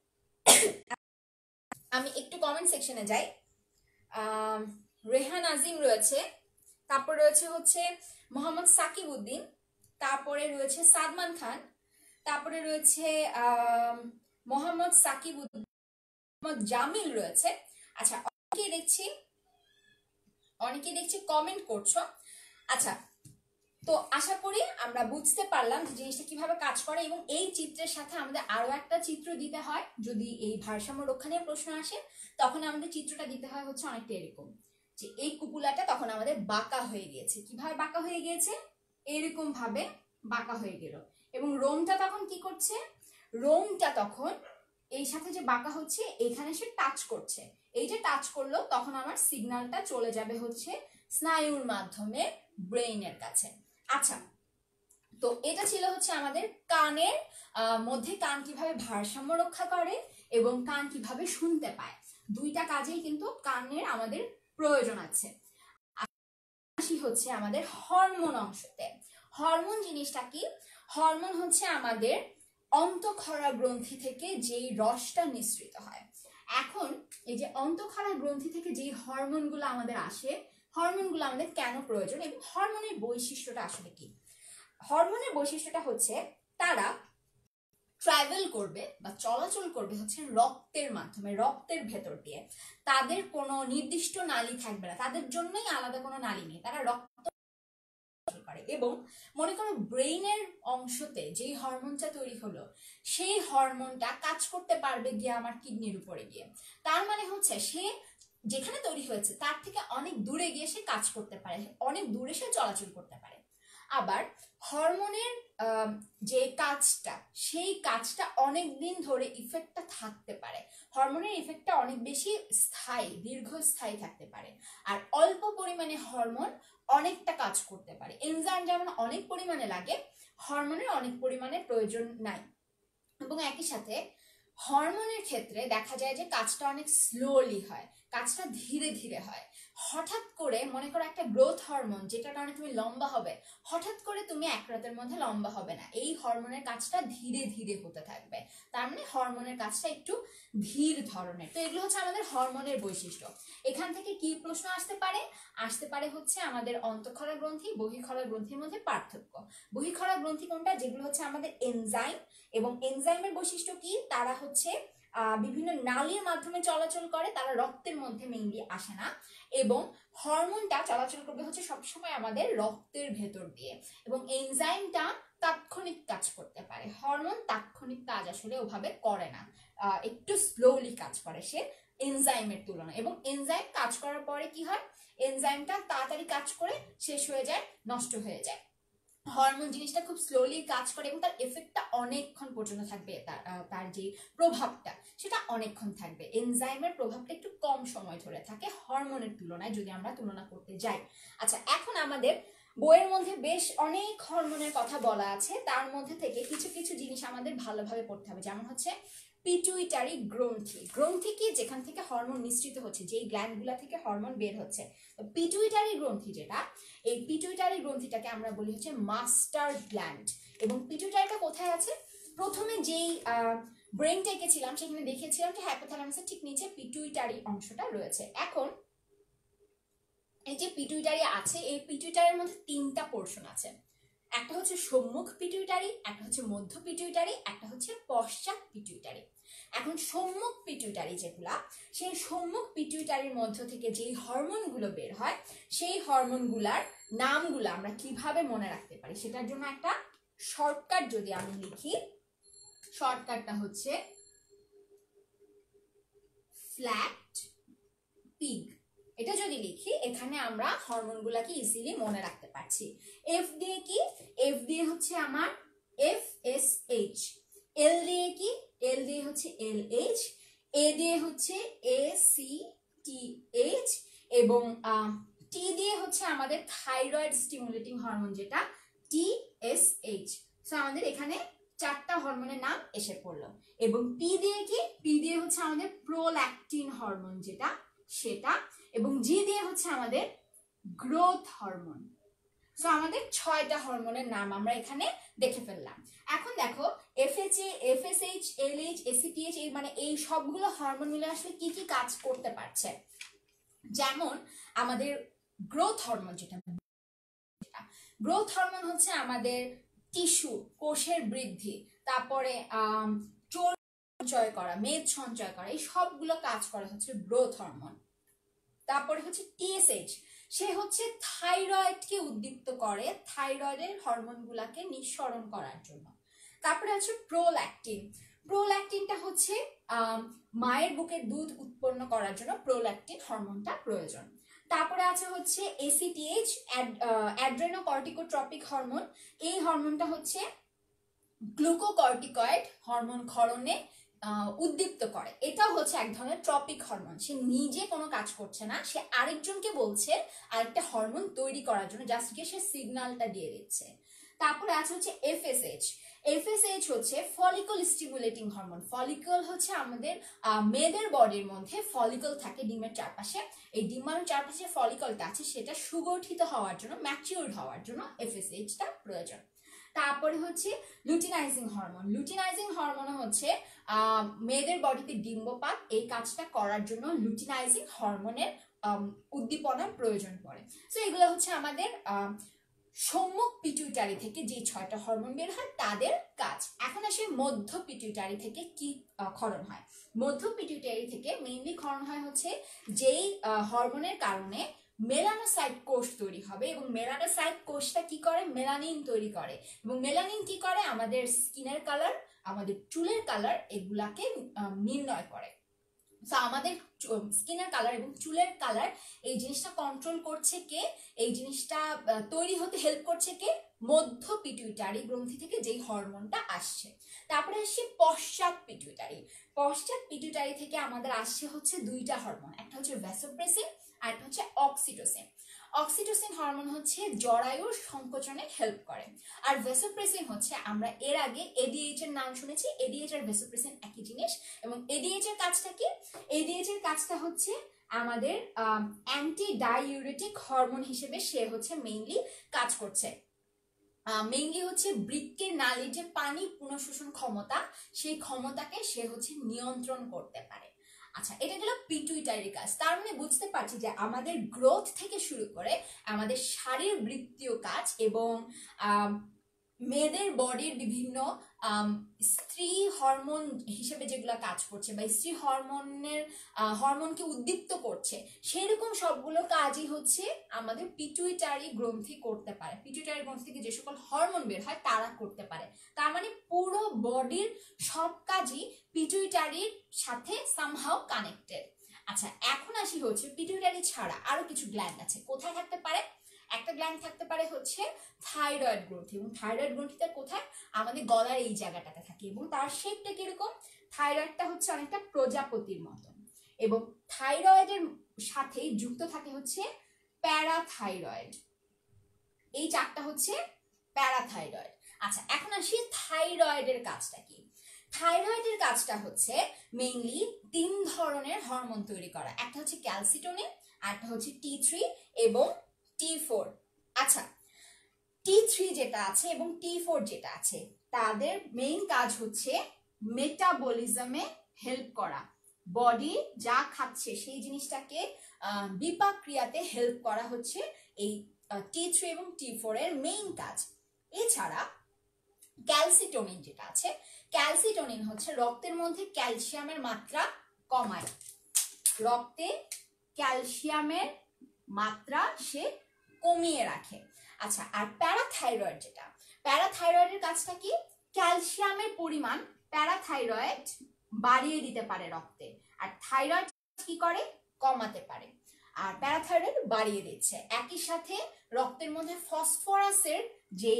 আমি একটু কমেন্ট সেকশনে যাই। রেহান আজিম রয়েছে, তারপর রয়েছে হচ্ছে মোহাম্মদ সাকিব উদ্দিন, তারপরে রয়েছে সাদমান খান, তারপরে রয়েছে মোহাম্মদ সাকিব উদ্দিন, মোহাম্মদ জামিল রয়েছে। আচ্ছা, অনেকেই দেখছি অনেকেই দেখছি কমেন্ট করছো। আচ্ছা, তো আশা করি আমরা বুঝতে পারলাম যে জিনিসটা কিভাবে কাজ করে এবং এই চিত্রের সাথে আমাদের আরো একটা চিত্র দিতে হয় যদি এই ভারসাম্য রক্ষা নিয়ে প্রশ্ন আসে, তখন আমাদের চিত্রটা দিতে হয় হচ্ছে অনেকটা এরকম, যে এই কুপুলাটা তখন আমাদের বাঁকা হয়ে গিয়েছে। কিভাবে বাঁকা হয়ে গিয়েছে, এরকম ভাবে বাঁকা হয়ে গেল এবং রোমটা তখন কি করছে, রোমটা তখন এই সাথে যে বাঁকা হচ্ছে এখানে সে টাচ করছে, এই যে টাচ করলো তখন আমার সিগন্যালটা চলে যাবে হচ্ছে স্নায়ুর মাধ্যমে ব্রেইনের কাছে। আচ্ছা, তো এটা ছিল হচ্ছে আমাদের কানের মধ্যে কান কিভাবে ভারসাম্য রক্ষা করে এবং কান কিভাবে শুনতে পায়, দুইটা কাজেই কিন্তু কানের আমাদের প্রয়োজন আছে। আসি হচ্ছে আমাদের হরমোন অংশতে। হরমোন জিনিসটা কি, হরমোন হচ্ছে আমাদের অন্তঃক্ষরা গ্রন্থি থেকে যেই রসটা নিঃসৃত হয়। এখন এই যে অন্তঃক্ষরা গ্রন্থি থেকে যেই হরমোনগুলো আমাদের আসে, হরমোনগুলো আমাদের কেন প্রয়োজন এবং হরমোনের বৈশিষ্ট্যটা আসলে কি। হরমোনের বৈশিষ্ট্যটা হচ্ছে তারা ট্রাভেল করবে বা চলাচল করবে হচ্ছে রক্তের মাধ্যমে, রক্তের ভেতর দিয়ে। তাদের কোনো নির্দিষ্ট নালী থাকবে না, তাদের জন্যই আলাদা কোনো নালী নেই, তারা রক্ত করে। এবং মনে করো ব্রেইনের অংশতে যেই হরমোনটা তৈরি হলো সেই হরমোনটা কাজ করতে পারবে গিয়ে আমার কিডনির উপরে গিয়ে। তার মানে হচ্ছে সে যেখানে তৈরি হয়েছে তার থেকে অনেক দূরে গিয়ে সে কাজ করতে পারে, অনেক দূরে সে চলাচল করতে পারে। আবার হরমোনের যে কাজটা, সেই কাজটা অনেক দিন ধরে ইফেক্টটা থাকতে পারে, হরমোনের ইফেক্টটা অনেক বেশি স্থায়ী, দীর্ঘস্থায়ী থাকতে পারে। আর অল্প পরিমাণে হরমোন অনেকটা কাজ করতে পারে। এনজাইম যেমন অনেক পরিমাণে লাগে, হরমোনের অনেক পরিমাণে প্রয়োজন নাই। এবং একই সাথে হরমোনের ক্ষেত্রে দেখা যায় যে কাজটা অনেক স্লোলি হয়, কাজটা ধীরে ধীরে হয়। হঠাৎ করে মনে করো একটা গ্রোথ হরমোন, যেটা কারণে তুমি লম্বা হবে, হঠাৎ করে তুমি এক রাতের মধ্যে লম্বা হবে না। এই হরমোনের কাজটা ধীরে ধীরে হতে থাকবে, তার মানে হরমোনের কাজটা একটু ধীর ধরনের। তো এগুলো হচ্ছে আমাদের হরমোনের বৈশিষ্ট্য। এখান থেকে কি প্রশ্ন আসতে পারে? আসতে পারে হচ্ছে আমাদের অন্তঃক্ষরা গ্রন্থি, বহিঃক্ষরা গ্রন্থির মধ্যে পার্থক্য। বহিঃক্ষরা গ্রন্থি কোনটা? যেগুলো হচ্ছে আমাদের এনজাইম, এবং এনজাইমের বৈশিষ্ট্য কি? তারা হচ্ছে বিভিন্ন নালীর মাধ্যমে চলাচল করে, তারা রক্তের মধ্যে মেইনলি আসে না। এবং হরমোনটা চলাচল করবে হচ্ছে সবসময় আমাদের রক্তের ভেতর দিয়ে, এবং এনজাইমটা তাৎক্ষণিক কাজ করতে পারে। হরমোন তাৎক্ষণিক কাজ আসলে ওভাবে করে না, একটু স্লোলি কাজ করে সে এনজাইমের তুলনায়। এবং এনজাইম কাজ করার পরে কি হয়? এনজাইমটা তাড়াতাড়ি কাজ করে শেষ হয়ে যায়, নষ্ট হয়ে যায়। হরমোন জিনিসটা খুব স্লোলি কাজ করে এবং তার এফেক্টটা অনেকক্ষণ পর্যন্ত থাকবে, তার যে প্রভাবটা সেটা অনেকক্ষণ থাকবে। এনজাইমের প্রভাবটা একটু কম সময় ধরে থাকে হরমোনের তুলনায়, যদি আমরা তুলনা করতে যাই। আচ্ছা, এখন আমাদের বইয়ের মধ্যে বেশ অনেক হরমোনের কথা বলা আছে, তার মধ্যে থেকে কিছু কিছু জিনিস আমাদের ভালোভাবে পড়তে হবে। যেমন হচ্ছে পিটুইটারি গ্রন্থি। গ্রন্থি কি? যেখান থেকে হরমোন নিঃসৃত হচ্ছে, যেই গ্ল্যান্ডগুলা থেকে হরমোন বের হচ্ছে। পিটুইটারি গ্রন্থি যেটা, এই পিটুইটারি গ্রন্থিটাকে আমরা বলি হচ্ছে মাস্টার গ্ল্যান্ড। এবং পিটুইটারিটা কোথায় আছে? প্রথমে যেই ব্রেনটা এঁকেছিলাম সেখানে দেখিয়েছিলাম যে হাইপোথ্যালামাসের ঠিক নিচে পিটুইটারি অংশটা রয়েছে। এখন এই যে পিটুইটারি আছে, এই পিটুইটারির মধ্যে তিনটা পোর্শন আছে। একটা হচ্ছে সম্মুখ পিটুইটারি, একটা হচ্ছে মধ্য পিটুইটারি, একটা হচ্ছে পশ্চাৎ পিটুইটারি। এখন সম্মুখ পিটুইটারি যেগুলা, সেই সম্মুখ পিটুইটারির মধ্য থেকে যেই হরমোনগুলো বের হয়, সেই হরমোনগুলার নামগুলো আমরা কিভাবে মনে রাখতে পারি সেটার জন্য একটা শর্টকাট যদি আমি লিখি, শর্টকাটটা হচ্ছে ফ্ল্যাট পিগ। এটা যদি লিখি, এখানে আমরা হরমোনগুলাকে ইজিলি মনে রাখতে পারছি। এফ দিয়ে কি? এফ দিয়ে হচ্ছে আমার এফ এস এইচ। এল দিয়ে কি? এল দিয়ে হচ্ছে এল এইচ। এ দিয়ে হচ্ছে এ সি টি এইচ। এবং টি দিয়ে হচ্ছে আমাদের থাইরয়েড স্টিমুলেটিং হরমোন, যেটা টি এস এইচ। সো আমাদের এখানে চারটা হরমোনের নাম এসে পড়লো। এবং পি দিয়ে কি? পি দিয়ে হচ্ছে আমাদের প্রোল্যাকটিন হরমোন, যেটা সেটা। এবং জি দিয়ে হচ্ছে আমাদের গ্রোথ হরমোন। সো আমাদের ছয়টা হরমোনের নাম আমরা এখানে দেখে ফেললাম। এখন দেখো এফএচএ, এফএসএইচ, এলএইচ, এসিটিএইচ, এই মানে এই সবগুলো হরমোন মিলে আসলে কি কি কাজ করতে পারছে। যেমন আমাদের গ্রোথ হরমোন, যেটা গ্রোথ হরমোন হচ্ছে আমাদের টিস্যু, কোষের বৃদ্ধি, তারপরে আহ চর্বি সঞ্চয় করা, মেদ সঞ্চয় করা, এই সবগুলো কাজ করে হচ্ছে গ্রোথ হরমোন। তারপরে হচ্ছে টিএসএইচ, সে হচ্ছে থাইরয়েডকে উদ্দীপ্ত করে, থাইরয়েডের হরমোনগুলোকে নিঃসরণ করার জন্য। তারপরে হচ্ছে প্রোল্যাকটিন। প্রোল্যাকটিনটা হচ্ছে মায়ের বুকের দুধ উৎপন্ন করার জন্য প্রোল্যাকটিন হরমোনটা প্রয়োজন। তারপরে আছে হচ্ছে এসিটিএইচ, অ্যাড্রেনোকর্টিকোট্রপিক হরমোন। এই হরমোনটা হচ্ছে গ্লুকোকর্টিকয়েড হরমোন ক্ষরণে উদ্দীপ্ত করে। এটাও হচ্ছে এক ধরনের ট্রপিক হরমোন। সে নিজে কোনো কাজ করছে না, সে আরেকজনকে বলছে আরেকটা হরমোন তৈরি করার জন্য, জাস্ট গিয়ে সে সিগন্যালটা দিয়ে দিচ্ছে। তারপরে আছে হচ্ছে এফএসএইচ। এফএসএইচ হচ্ছে ফলিকল স্টিমুলেটিং হরমোন। ফলিকল হচ্ছে আমাদের মেয়েদের বডির মধ্যে ফলিকল থাকে ডিমের চারপাশে, এই ডিম্বাণুর চারপাশে ফলিকলটা আছে, সেটা সুগঠিত হওয়ার জন্য, ম্যাচিউরড হওয়ার জন্য এফএসএইচটা প্রয়োজন। তারপরে হচ্ছে লুটিনাইজিং হরমোন। লুটিনাইজিং হরমোন হচ্ছে আহ মেয়েদের বডিতে ডিম্বপাত, এই কাজটা করার জন্য লুটিনাইজিং হরমোনের উদ্দীপনার প্রয়োজন পড়ে। তো এগুলো হচ্ছে আমাদের আহ সম্মুখ পিটুইটারি থেকে যে ছয়টা হরমোন বের হয় তাদের কাজ। এখন আসে মধ্য পিটুইটারি থেকে কি ক্ষরণ হয়। মধ্য পিটুইটারি থেকে মেইনলি ক্ষরণ হয় হচ্ছে যেই হরমোনের কারণে মেলানোসাইট কোষ তৈরি হবে, এবং মেলানোসাইট কোষটা কি করে, মেলানিন তৈরি করে, এবং মেলানিন কি করে, আমাদের স্কিনের কালার, আমাদের চুলের কালার এগুলাকে নির্ণয় করে। সো আমাদের স্কিনের কালার এবং চুলের কালার এই জিনিসটা কন্ট্রোল করছে কে, এই জিনিসটা তৈরি হতে হেল্প করছে কে, মধ্য পিটুইটারি গ্রন্থি থেকে যেই হরমোনটা আসছে। তারপরে আসছে পশ্চাৎ পিটুইটারি। পশ্চাৎ পিটুইটারি থেকে আমাদের আসছে হচ্ছে দুইটা হরমোন, একটা হচ্ছে ভ্যাসোপ্রেসিন আর একটা হচ্ছে অক্সিটোসিন। অক্সিটোসিন হরমোন হচ্ছে জরায়ুর সংকোচনে হেল্প করে, আর ভ্যাসোপ্রেসিন হচ্ছে আমরা এর আগে এডিএইচ এর নাম শুনেছি, এডিএইচ আর ভ্যাসোপ্রেসিন একই জিনিস। এবং এডিএইচ এর কাজটা কি, এডিএইচ এর কাজটা হচ্ছে আমাদের অ্যান্টি ডাইউরেটিক হরমোন হিসেবে সে হচ্ছে মেইনলি কাজ করছে। মেইনলি হচ্ছে বৃক্কের নালীর যে পানি পুনঃশোষণ ক্ষমতা, সেই ক্ষমতাকে সে হচ্ছে নিয়ন্ত্রণ করতে পারে। আচ্ছা, এটা গেল পিটুইটারি কাজ। তার মানে বুঝতে পারছি যে আমাদের গ্রোথ থেকে শুরু করে আমাদের শারীরবৃত্তীয় কাজ এবং মেয়েদের বডির বিভিন্ন স্ত্রী হরমোন হিসেবে যেগুলো কাজ করছে বা স্ত্রী হরমোনের হরমোনকে উদ্দীপ্ত করছে, সেরকম সবগুলো কাজই হচ্ছে আমাদের পিটুইটারি গ্রন্থি করতে পারে। পিটুইটারি গ্রন্থি থেকে যে সকল হরমোন বের হয় তারা করতে পারে। তার মানে পুরো বডির সব কাজই পিটুইটারির সাথে সামহাও কানেক্টেড। আচ্ছা, এখন আসি হচ্ছে পিটুইটারি ছাড়া আরো কিছু গ্ল্যান্ড আছে। কোথায় থাকতে পারে? একটা গ্ল্যান্ড থাকতে পারে হচ্ছে থাইরয়েড গ্রন্থি, এবং থাইরয়েড গ্রন্থিটা কোথায়, আমাদের গলার এই জায়গাটাতে থাকে, এবং তার শেপটা কিরকম, থাইরয়েডটা হচ্ছে অনেকটা প্রজাপতির মতন, এবং থাইরয়েডের সাথেই যুক্ত থাকে হচ্ছে প্যারাথাইরয়েড। এই চারটা হচ্ছে প্যারাথাইরয়েড। আচ্ছা, এখন আসি থাইরয়েডের কাজটা কি। থাইরয়েডের কাজটা হচ্ছে মেইনলি তিন ধরনের হরমোন তৈরি করা, একটা হচ্ছে ক্যালসিটোনিন, একটা হচ্ছে টি থ্রি এবং টি ফোর। আচ্ছা, টি থ্রি যেটা আছে এবং টি ফোর যেটা আছে তাদের মেইন কাজ হচ্ছে মেটাবলিজমে হেল্প করা, বডি যা খাচ্ছে সেই জিনিসটাকে বিপাক ক্রিয়াতে হেল্প করা হচ্ছে এই টি থ্রি এবং টি ফোর এর মেইন কাজ। এছাড়া ক্যালসিটোনিন যেটা আছে, ক্যালসিটোনিন হচ্ছে রক্তের মধ্যে ক্যালসিয়ামের মাত্রা কমায়, রক্তে ক্যালসিয়ামের মাত্রা সে কমিয়ে রাখে। আচ্ছা, আর প্যারাথাইরয়েড যেটা, প্যারাথাইরয়েডের কাজটা কি, ক্যালসিয়ামের পরিমাণ প্যারাথাইরয়েড বাড়িয়ে দিতে পারে রক্তে, আর থাইরয়েড কি করে, কমাতে পারে। আর প্যারাথাইরয়েড বাড়িয়ে দিচ্ছে, একই সাথে রক্তের মধ্যে ফসফরাসের যে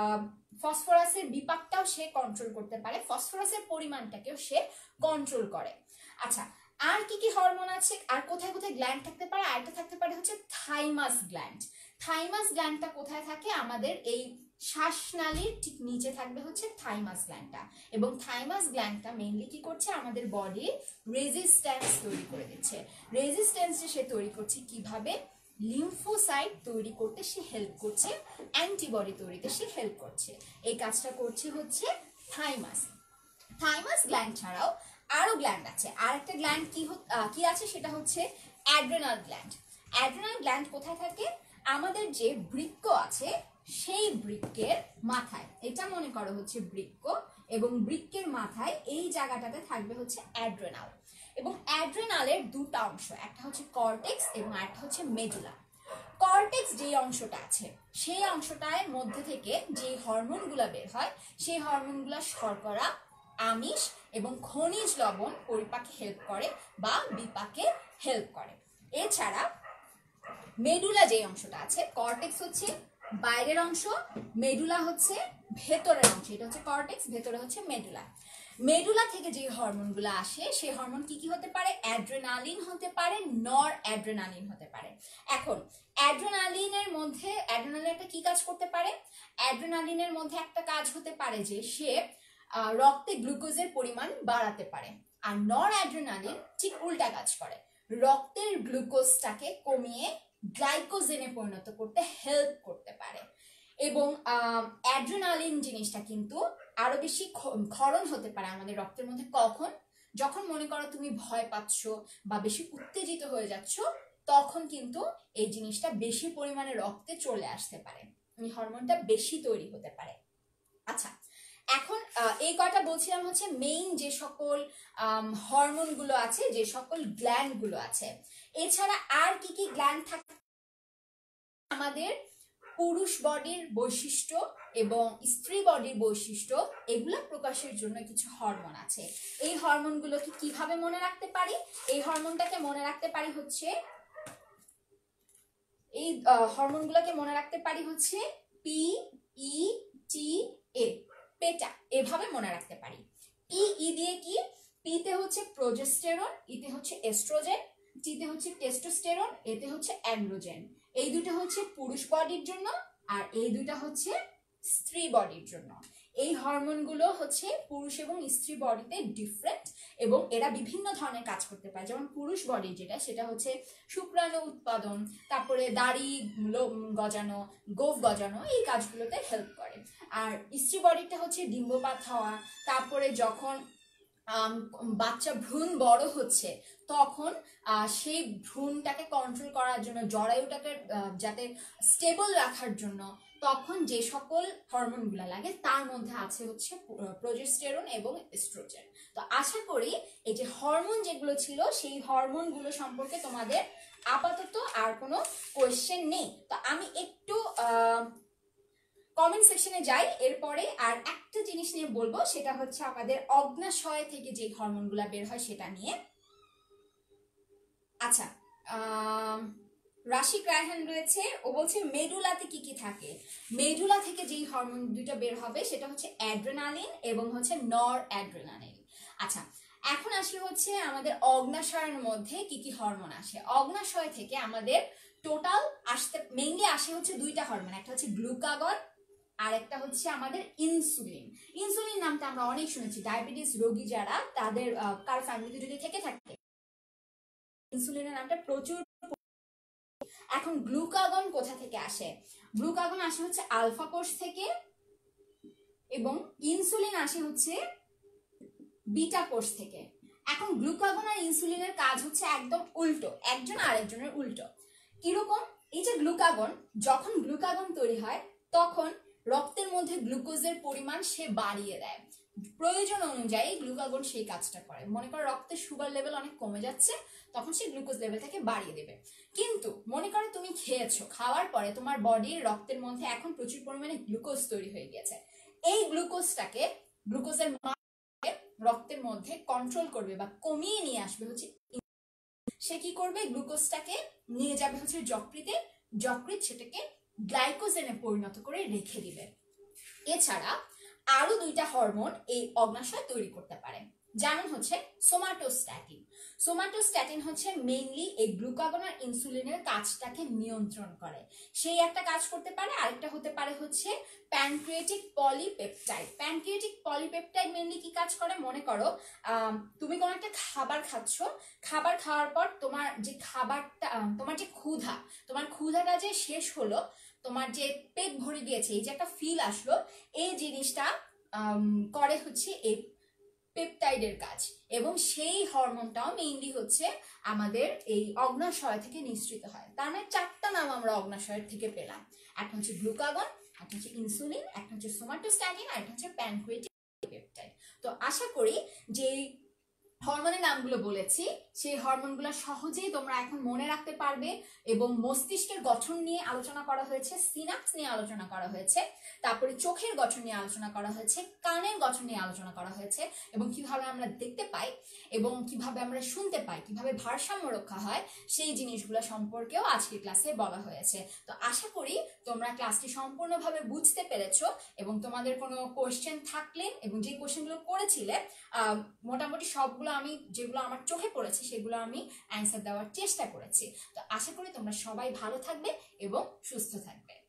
ফসফরাসের বিপাকটাও সে কন্ট্রোল করতে পারে, ফসফরাসের পরিমাণটাকেও সে কন্ট্রোল করে। আচ্ছা, আর কি কি হরমোন আছে, আর কোথায় কোথায় গ্ল্যান্ড থাকতে পারে, আরেকটা থাকতে পারে হচ্ছে থাইমাস গ্ল্যান্ড। থাইমাস গ্ল্যান্ডটা কোথায় থাকে, আমাদের এই শ্বাসনালীর ঠিক নিচে থাকবে হচ্ছে থাইমাস গ্ল্যান্ডটা, এবং থাইমাস গ্ল্যান্ডটা মেইনলি কি করছে, আমাদের বডির রেজিস্ট্যান্স তৈরি করে দিচ্ছে। রেজিস্ট্যান্স সে তৈরি করছে কিভাবে, লিম্ফোসাইট তৈরি করতে সে হেল্প করছে, অ্যান্টিবডি তৈরিতে সে হেল্প করছে। এই কাজটা করছে হচ্ছে থাইমাস। থাইমাস গ্ল্যান্ড ছাড়াও আরো গ্ল্যান্ড আছে, আর একটা গ্ল্যান্ড কি কি আছে সেটা হচ্ছে অ্যাড্রেনাল গ্ল্যান্ড। অ্যাড্রেনাল গ্ল্যান্ড কোথায় থাকে, আমাদের যে বৃক্ক আছে সেই বৃক্কের মাথায়, এটা মনে করো হচ্ছে বৃক্ক, এবং বৃক্কের মাথায় এই জায়গাটাতে থাকবে হচ্ছে অ্যাড্রেনাল। এবং অ্যাড্রেনালের দুটো অংশ, একটা হচ্ছে কর্টেক্স এবং একটা হচ্ছে মেডুলা। কর্টেক্স যে অংশটা আছে সেই অংশটার মধ্যে থেকে যে হরমোনগুলো বের হয়, সেই হরমোনগুলো শর্করা, আমিষ এবং খনিজ লবণ পরিপাকে হেল্প করে বা বিপাকে হেল্প করে। এছাড়া মেডুলা যে অংশটা আছে, কর্টেক্স হচ্ছে বাইরের অংশ, মেডুলা হচ্ছে ভেতরের অংশ, এটা হচ্ছে কর্টেক্স, ভেতরে হচ্ছে মেডুলা। মেডুলা থেকে যে হরমোনগুলো আসে সেই হরমোন কি কি হতে পারে, অ্যাড্রেনালিন হতে পারে, নর অ্যাড্রেনালিন হতে পারে। এখন অ্যাড্রেনালিনের মধ্যে অ্যাড্রেনালিন একটা কি কাজ করতে পারে, অ্যাড্রেনালিনের মধ্যে একটা কাজ হতে পারে যে সে রক্তে গ্লুকোজের পরিমাণ বাড়াতে পারে, আর নর অ্যাড্রেনালিন ঠিক উল্টা কাজ করে, রক্তের গ্লুকোজটাকে কমিয়ে গ্লাইকোজেনে পরিণত করতে হেল্প করতে পারে। এবং অ্যাড্রেনালিন জিনিসটা কিন্তু আরো বেশি ক্ষরণ হতে পারে আমাদের রক্তের মধ্যে কখন, যখন মনে করো তুমি ভয় পাচ্ছ বা বেশি উত্তেজিত হয়ে যাচ্ছ, তখন কিন্তু এই জিনিসটা বেশি পরিমাণে রক্তে চলে আসতে পারে। হরমোনটা বেশি তৈরি হতে পারে। আচ্ছা, এখন এই কয়টা বলছিলাম হচ্ছে মেইন যে সকল হরমোন গুলো আছে, যে সকল গ্ল্যান্ড গুলো আছে। এছাড়া আর কি কি গ্ল্যান্ড থাকে আমাদের? পুরুষ বডির বৈশিষ্ট্য এবং স্ত্রী বডির বৈশিষ্ট্য এগুলো প্রকাশের জন্য কিছু হরমোন আছে। এই হরমোন গুলোকে কিভাবে মনে রাখতে পারি? এই হরমোনটাকে মনে রাখতে পারি হচ্ছে এই হরমোন গুলোকে মনে রাখতে পারি হচ্ছে পি ই টি এ, পেটা, এভাবে মনে রাখতে পারি। পি ই দিয়ে কি? পিতে হচ্ছে প্রোজেস্টেরন, ইতে হচ্ছে এস্ট্রোজেন, টিতে হচ্ছে টেস্টোস্টেরন, এতে হচ্ছে অ্যান্ড্রোজেন। এই দুটো হচ্ছে পুরুষ বডির জন্য আর এই দুটা হচ্ছে স্ত্রী বডির জন্য। এই হরমোনগুলো হচ্ছে পুরুষ এবং স্ত্রী বডিতে ডিফারেন্ট এবং এরা বিভিন্ন ধরনের কাজ করতে পারে। যেমন পুরুষ বডি যেটা, সেটা হচ্ছে শুক্রাণু উৎপাদন, তারপরে দাড়ি গজানো, গোফ গজানো, এই কাজগুলোতে হেল্প করে। আর স্ত্রী বডিটা হচ্ছে ডিম্বপাত হওয়া, তারপরে যখন বাচ্চা ভ্রূণ বড় হচ্ছে তখন সেই ভ্রূণটাকে কন্ট্রোল করার জন্য, জরায়ুটাকে যাতে স্টেবল রাখার জন্য তখন যে সকল হরমোনগুলো লাগে তার মধ্যে আছে হচ্ছে প্রোজেস্টেরন এবং এস্ট্রোজেন। তো আশা করি এই যে হরমোন যেগুলো ছিল সেই হরমোনগুলো সম্পর্কে তোমাদের আপাতত আর কোনো কোয়েশ্চেন নেই। তো আমি একটু কমেন্ট সেকশনে যাই এরপরে, আর একটা জিনিস নিয়ে বলবো, সেটা হচ্ছে আমাদের অগ্ন্যাশয় থেকে যে হরমোনগুলো বের হয় সেটা নিয়ে। আচ্ছা, রাশিক রায়হান রয়েছে, ও বলছে মেডুলাতে কি কি থাকে? মেডুলা থেকে যেই হরমোন দুটো বের হবে সেটা হচ্ছে অ্যাড্রেনালিন এবং হচ্ছে নর অ্যাড্রেনালিন। আচ্ছা, এখন আসি হচ্ছে আমাদের অগ্ন্যাশয়ের মধ্যে কি কি হরমোন আসে। অগ্ন্যাশয় থেকে আমাদের টোটাল আসতে মেইনলি আসে হচ্ছে দুইটা হরমোন, একটা হচ্ছে গ্লুকাগন আর একটা হচ্ছে আমাদের ইনসুলিন। ইনসুলিন নামটা আমরা অনেক শুনেছি, ডায়াবেটিস রোগী যারা, তাদের কার ফ্যামিলিতে যদি থেকে থাকে ইনসুলিনের নামটা প্রচুর। এখন গ্লুকাগন কোথা থেকে আসে? গ্লুকাগন আসে হচ্ছে আলফা কোষ থেকে এবং ইনসুলিন আসে হচ্ছে বিটা কোষ থেকে। এখন গ্লুকাগন আর ইনসুলিনের কাজ হচ্ছে একদম উল্টো, একজন আরেকজনের উল্টো। কিরকম? এই যে গ্লুকাগন, যখন গ্লুকাগন তৈরি হয় তখন রক্তের মধ্যে গ্লুকোজের পরিমাণ সে বাড়িয়ে দেয়, প্রয়োজন অনুযায়ী গ্লুকাগন সেই কাজটা করে। মনে করো রক্তের সুগার লেভেল অনেক কমে যাচ্ছে, তখন সে গ্লুকোজ লেভেলটাকে বাড়িয়ে দেবে। কিন্তু মনে করো তুমি খেয়েছো, খাওয়ার পরে তোমার বডির রক্তের মধ্যে এখন প্রচুর পরিমাণে গ্লুকোজ তৈরি হয়ে গেছে। এই গ্লুকোজটাকে, গ্লুকোজের রক্তের মধ্যে কন্ট্রোল করবে বা কমিয়ে নিয়ে আসবে হচ্ছে, সে কি করবে? গ্লুকোজটাকে নিয়ে যাবে হচ্ছে যকৃতে, যকৃৎ সেটাকে গ্লাইকোজেনে পরিণত করে রেখে দিবে। এছাড়া আরো দুইটা হরমোন এই অগ্ন্যাশয় তৈরি করতে পারে, যেমন হচ্ছে সোমাটোস্ট্যাটিন। সোমাটোস্ট্যাটিন হচ্ছে মেইনলি এই গ্লুকাগন আর ইনসুলিনের কাজটাকে নিয়ন্ত্রণ করে, সেই একটা কাজ করতে পারে। আরেকটা হতে পারে হচ্ছে pancreatic polypeptide. Pancreatic polypeptide mainly কি কাজ করে? মনে করো তুমি কোনো একটা খাবার খাচ্ছ, খাবার খাওয়ার পর তোমার যে খাবারটা, তোমার যে ক্ষুধা, তোমার ক্ষুধাটা যে শেষ হলো, তোমার যে পেট ভরে গিয়েছে, এই যে একটা ফিল আসলো, এই জিনিসটা করে হচ্ছে এই পেপটাইডের কাজ। এবং সেই হরমোনটাও মেইনলি হচ্ছে আমাদের এই অগ্ন্যাশয় থেকে নিঃসৃত হয়। তার মানে চারটা নাম আমরা অগ্ন্যাশয়ের থেকে পেলাম, একটা হচ্ছে গ্লুকাগন, একটা হচ্ছে ইনসুলিন, একটা হচ্ছে সোমাটোস্ট্যাটিন আর একটা হচ্ছে প্যানক্রিয়েটিক পেপটাইড। তো আশা করি যে হরমোনের নামগুলো বলেছি সেই হরমোনগুলো সহজেই তোমরা এখন মনে রাখতে পারবে। এবং মস্তিষ্কের গঠন নিয়ে আলোচনা করা হয়েছে, সিনাপস নিয়ে আলোচনা করা হয়েছে, তারপরে চোখের গঠন নিয়ে আলোচনা করা হয়েছে, কানের গঠন নিয়ে আলোচনা করা হয়েছে, এবং কিভাবে আমরা দেখতে পাই এবং কিভাবে আমরা শুনতে পাই, কিভাবে ভারসাম্য রক্ষা হয়, সেই জিনিসগুলো সম্পর্কেও আজকের ক্লাসে বলা হয়েছে। তো আশা করি তোমরা ক্লাসটি সম্পূর্ণভাবে বুঝতে পেরেছো এবং তোমাদের কোনো কোয়েশ্চেন থাকলে, এবং যে কোয়েশ্চেনগুলো করেছিলে মোটামুটি সবগুলো আমি যেগুলো আমার চোখে পড়েছে সেগুলো আমি অ্যান্সার দেওয়ার চেষ্টা করেছি। তো আশা করি তোমরা সবাই ভালো থাকবে এবং সুস্থ থাকবে।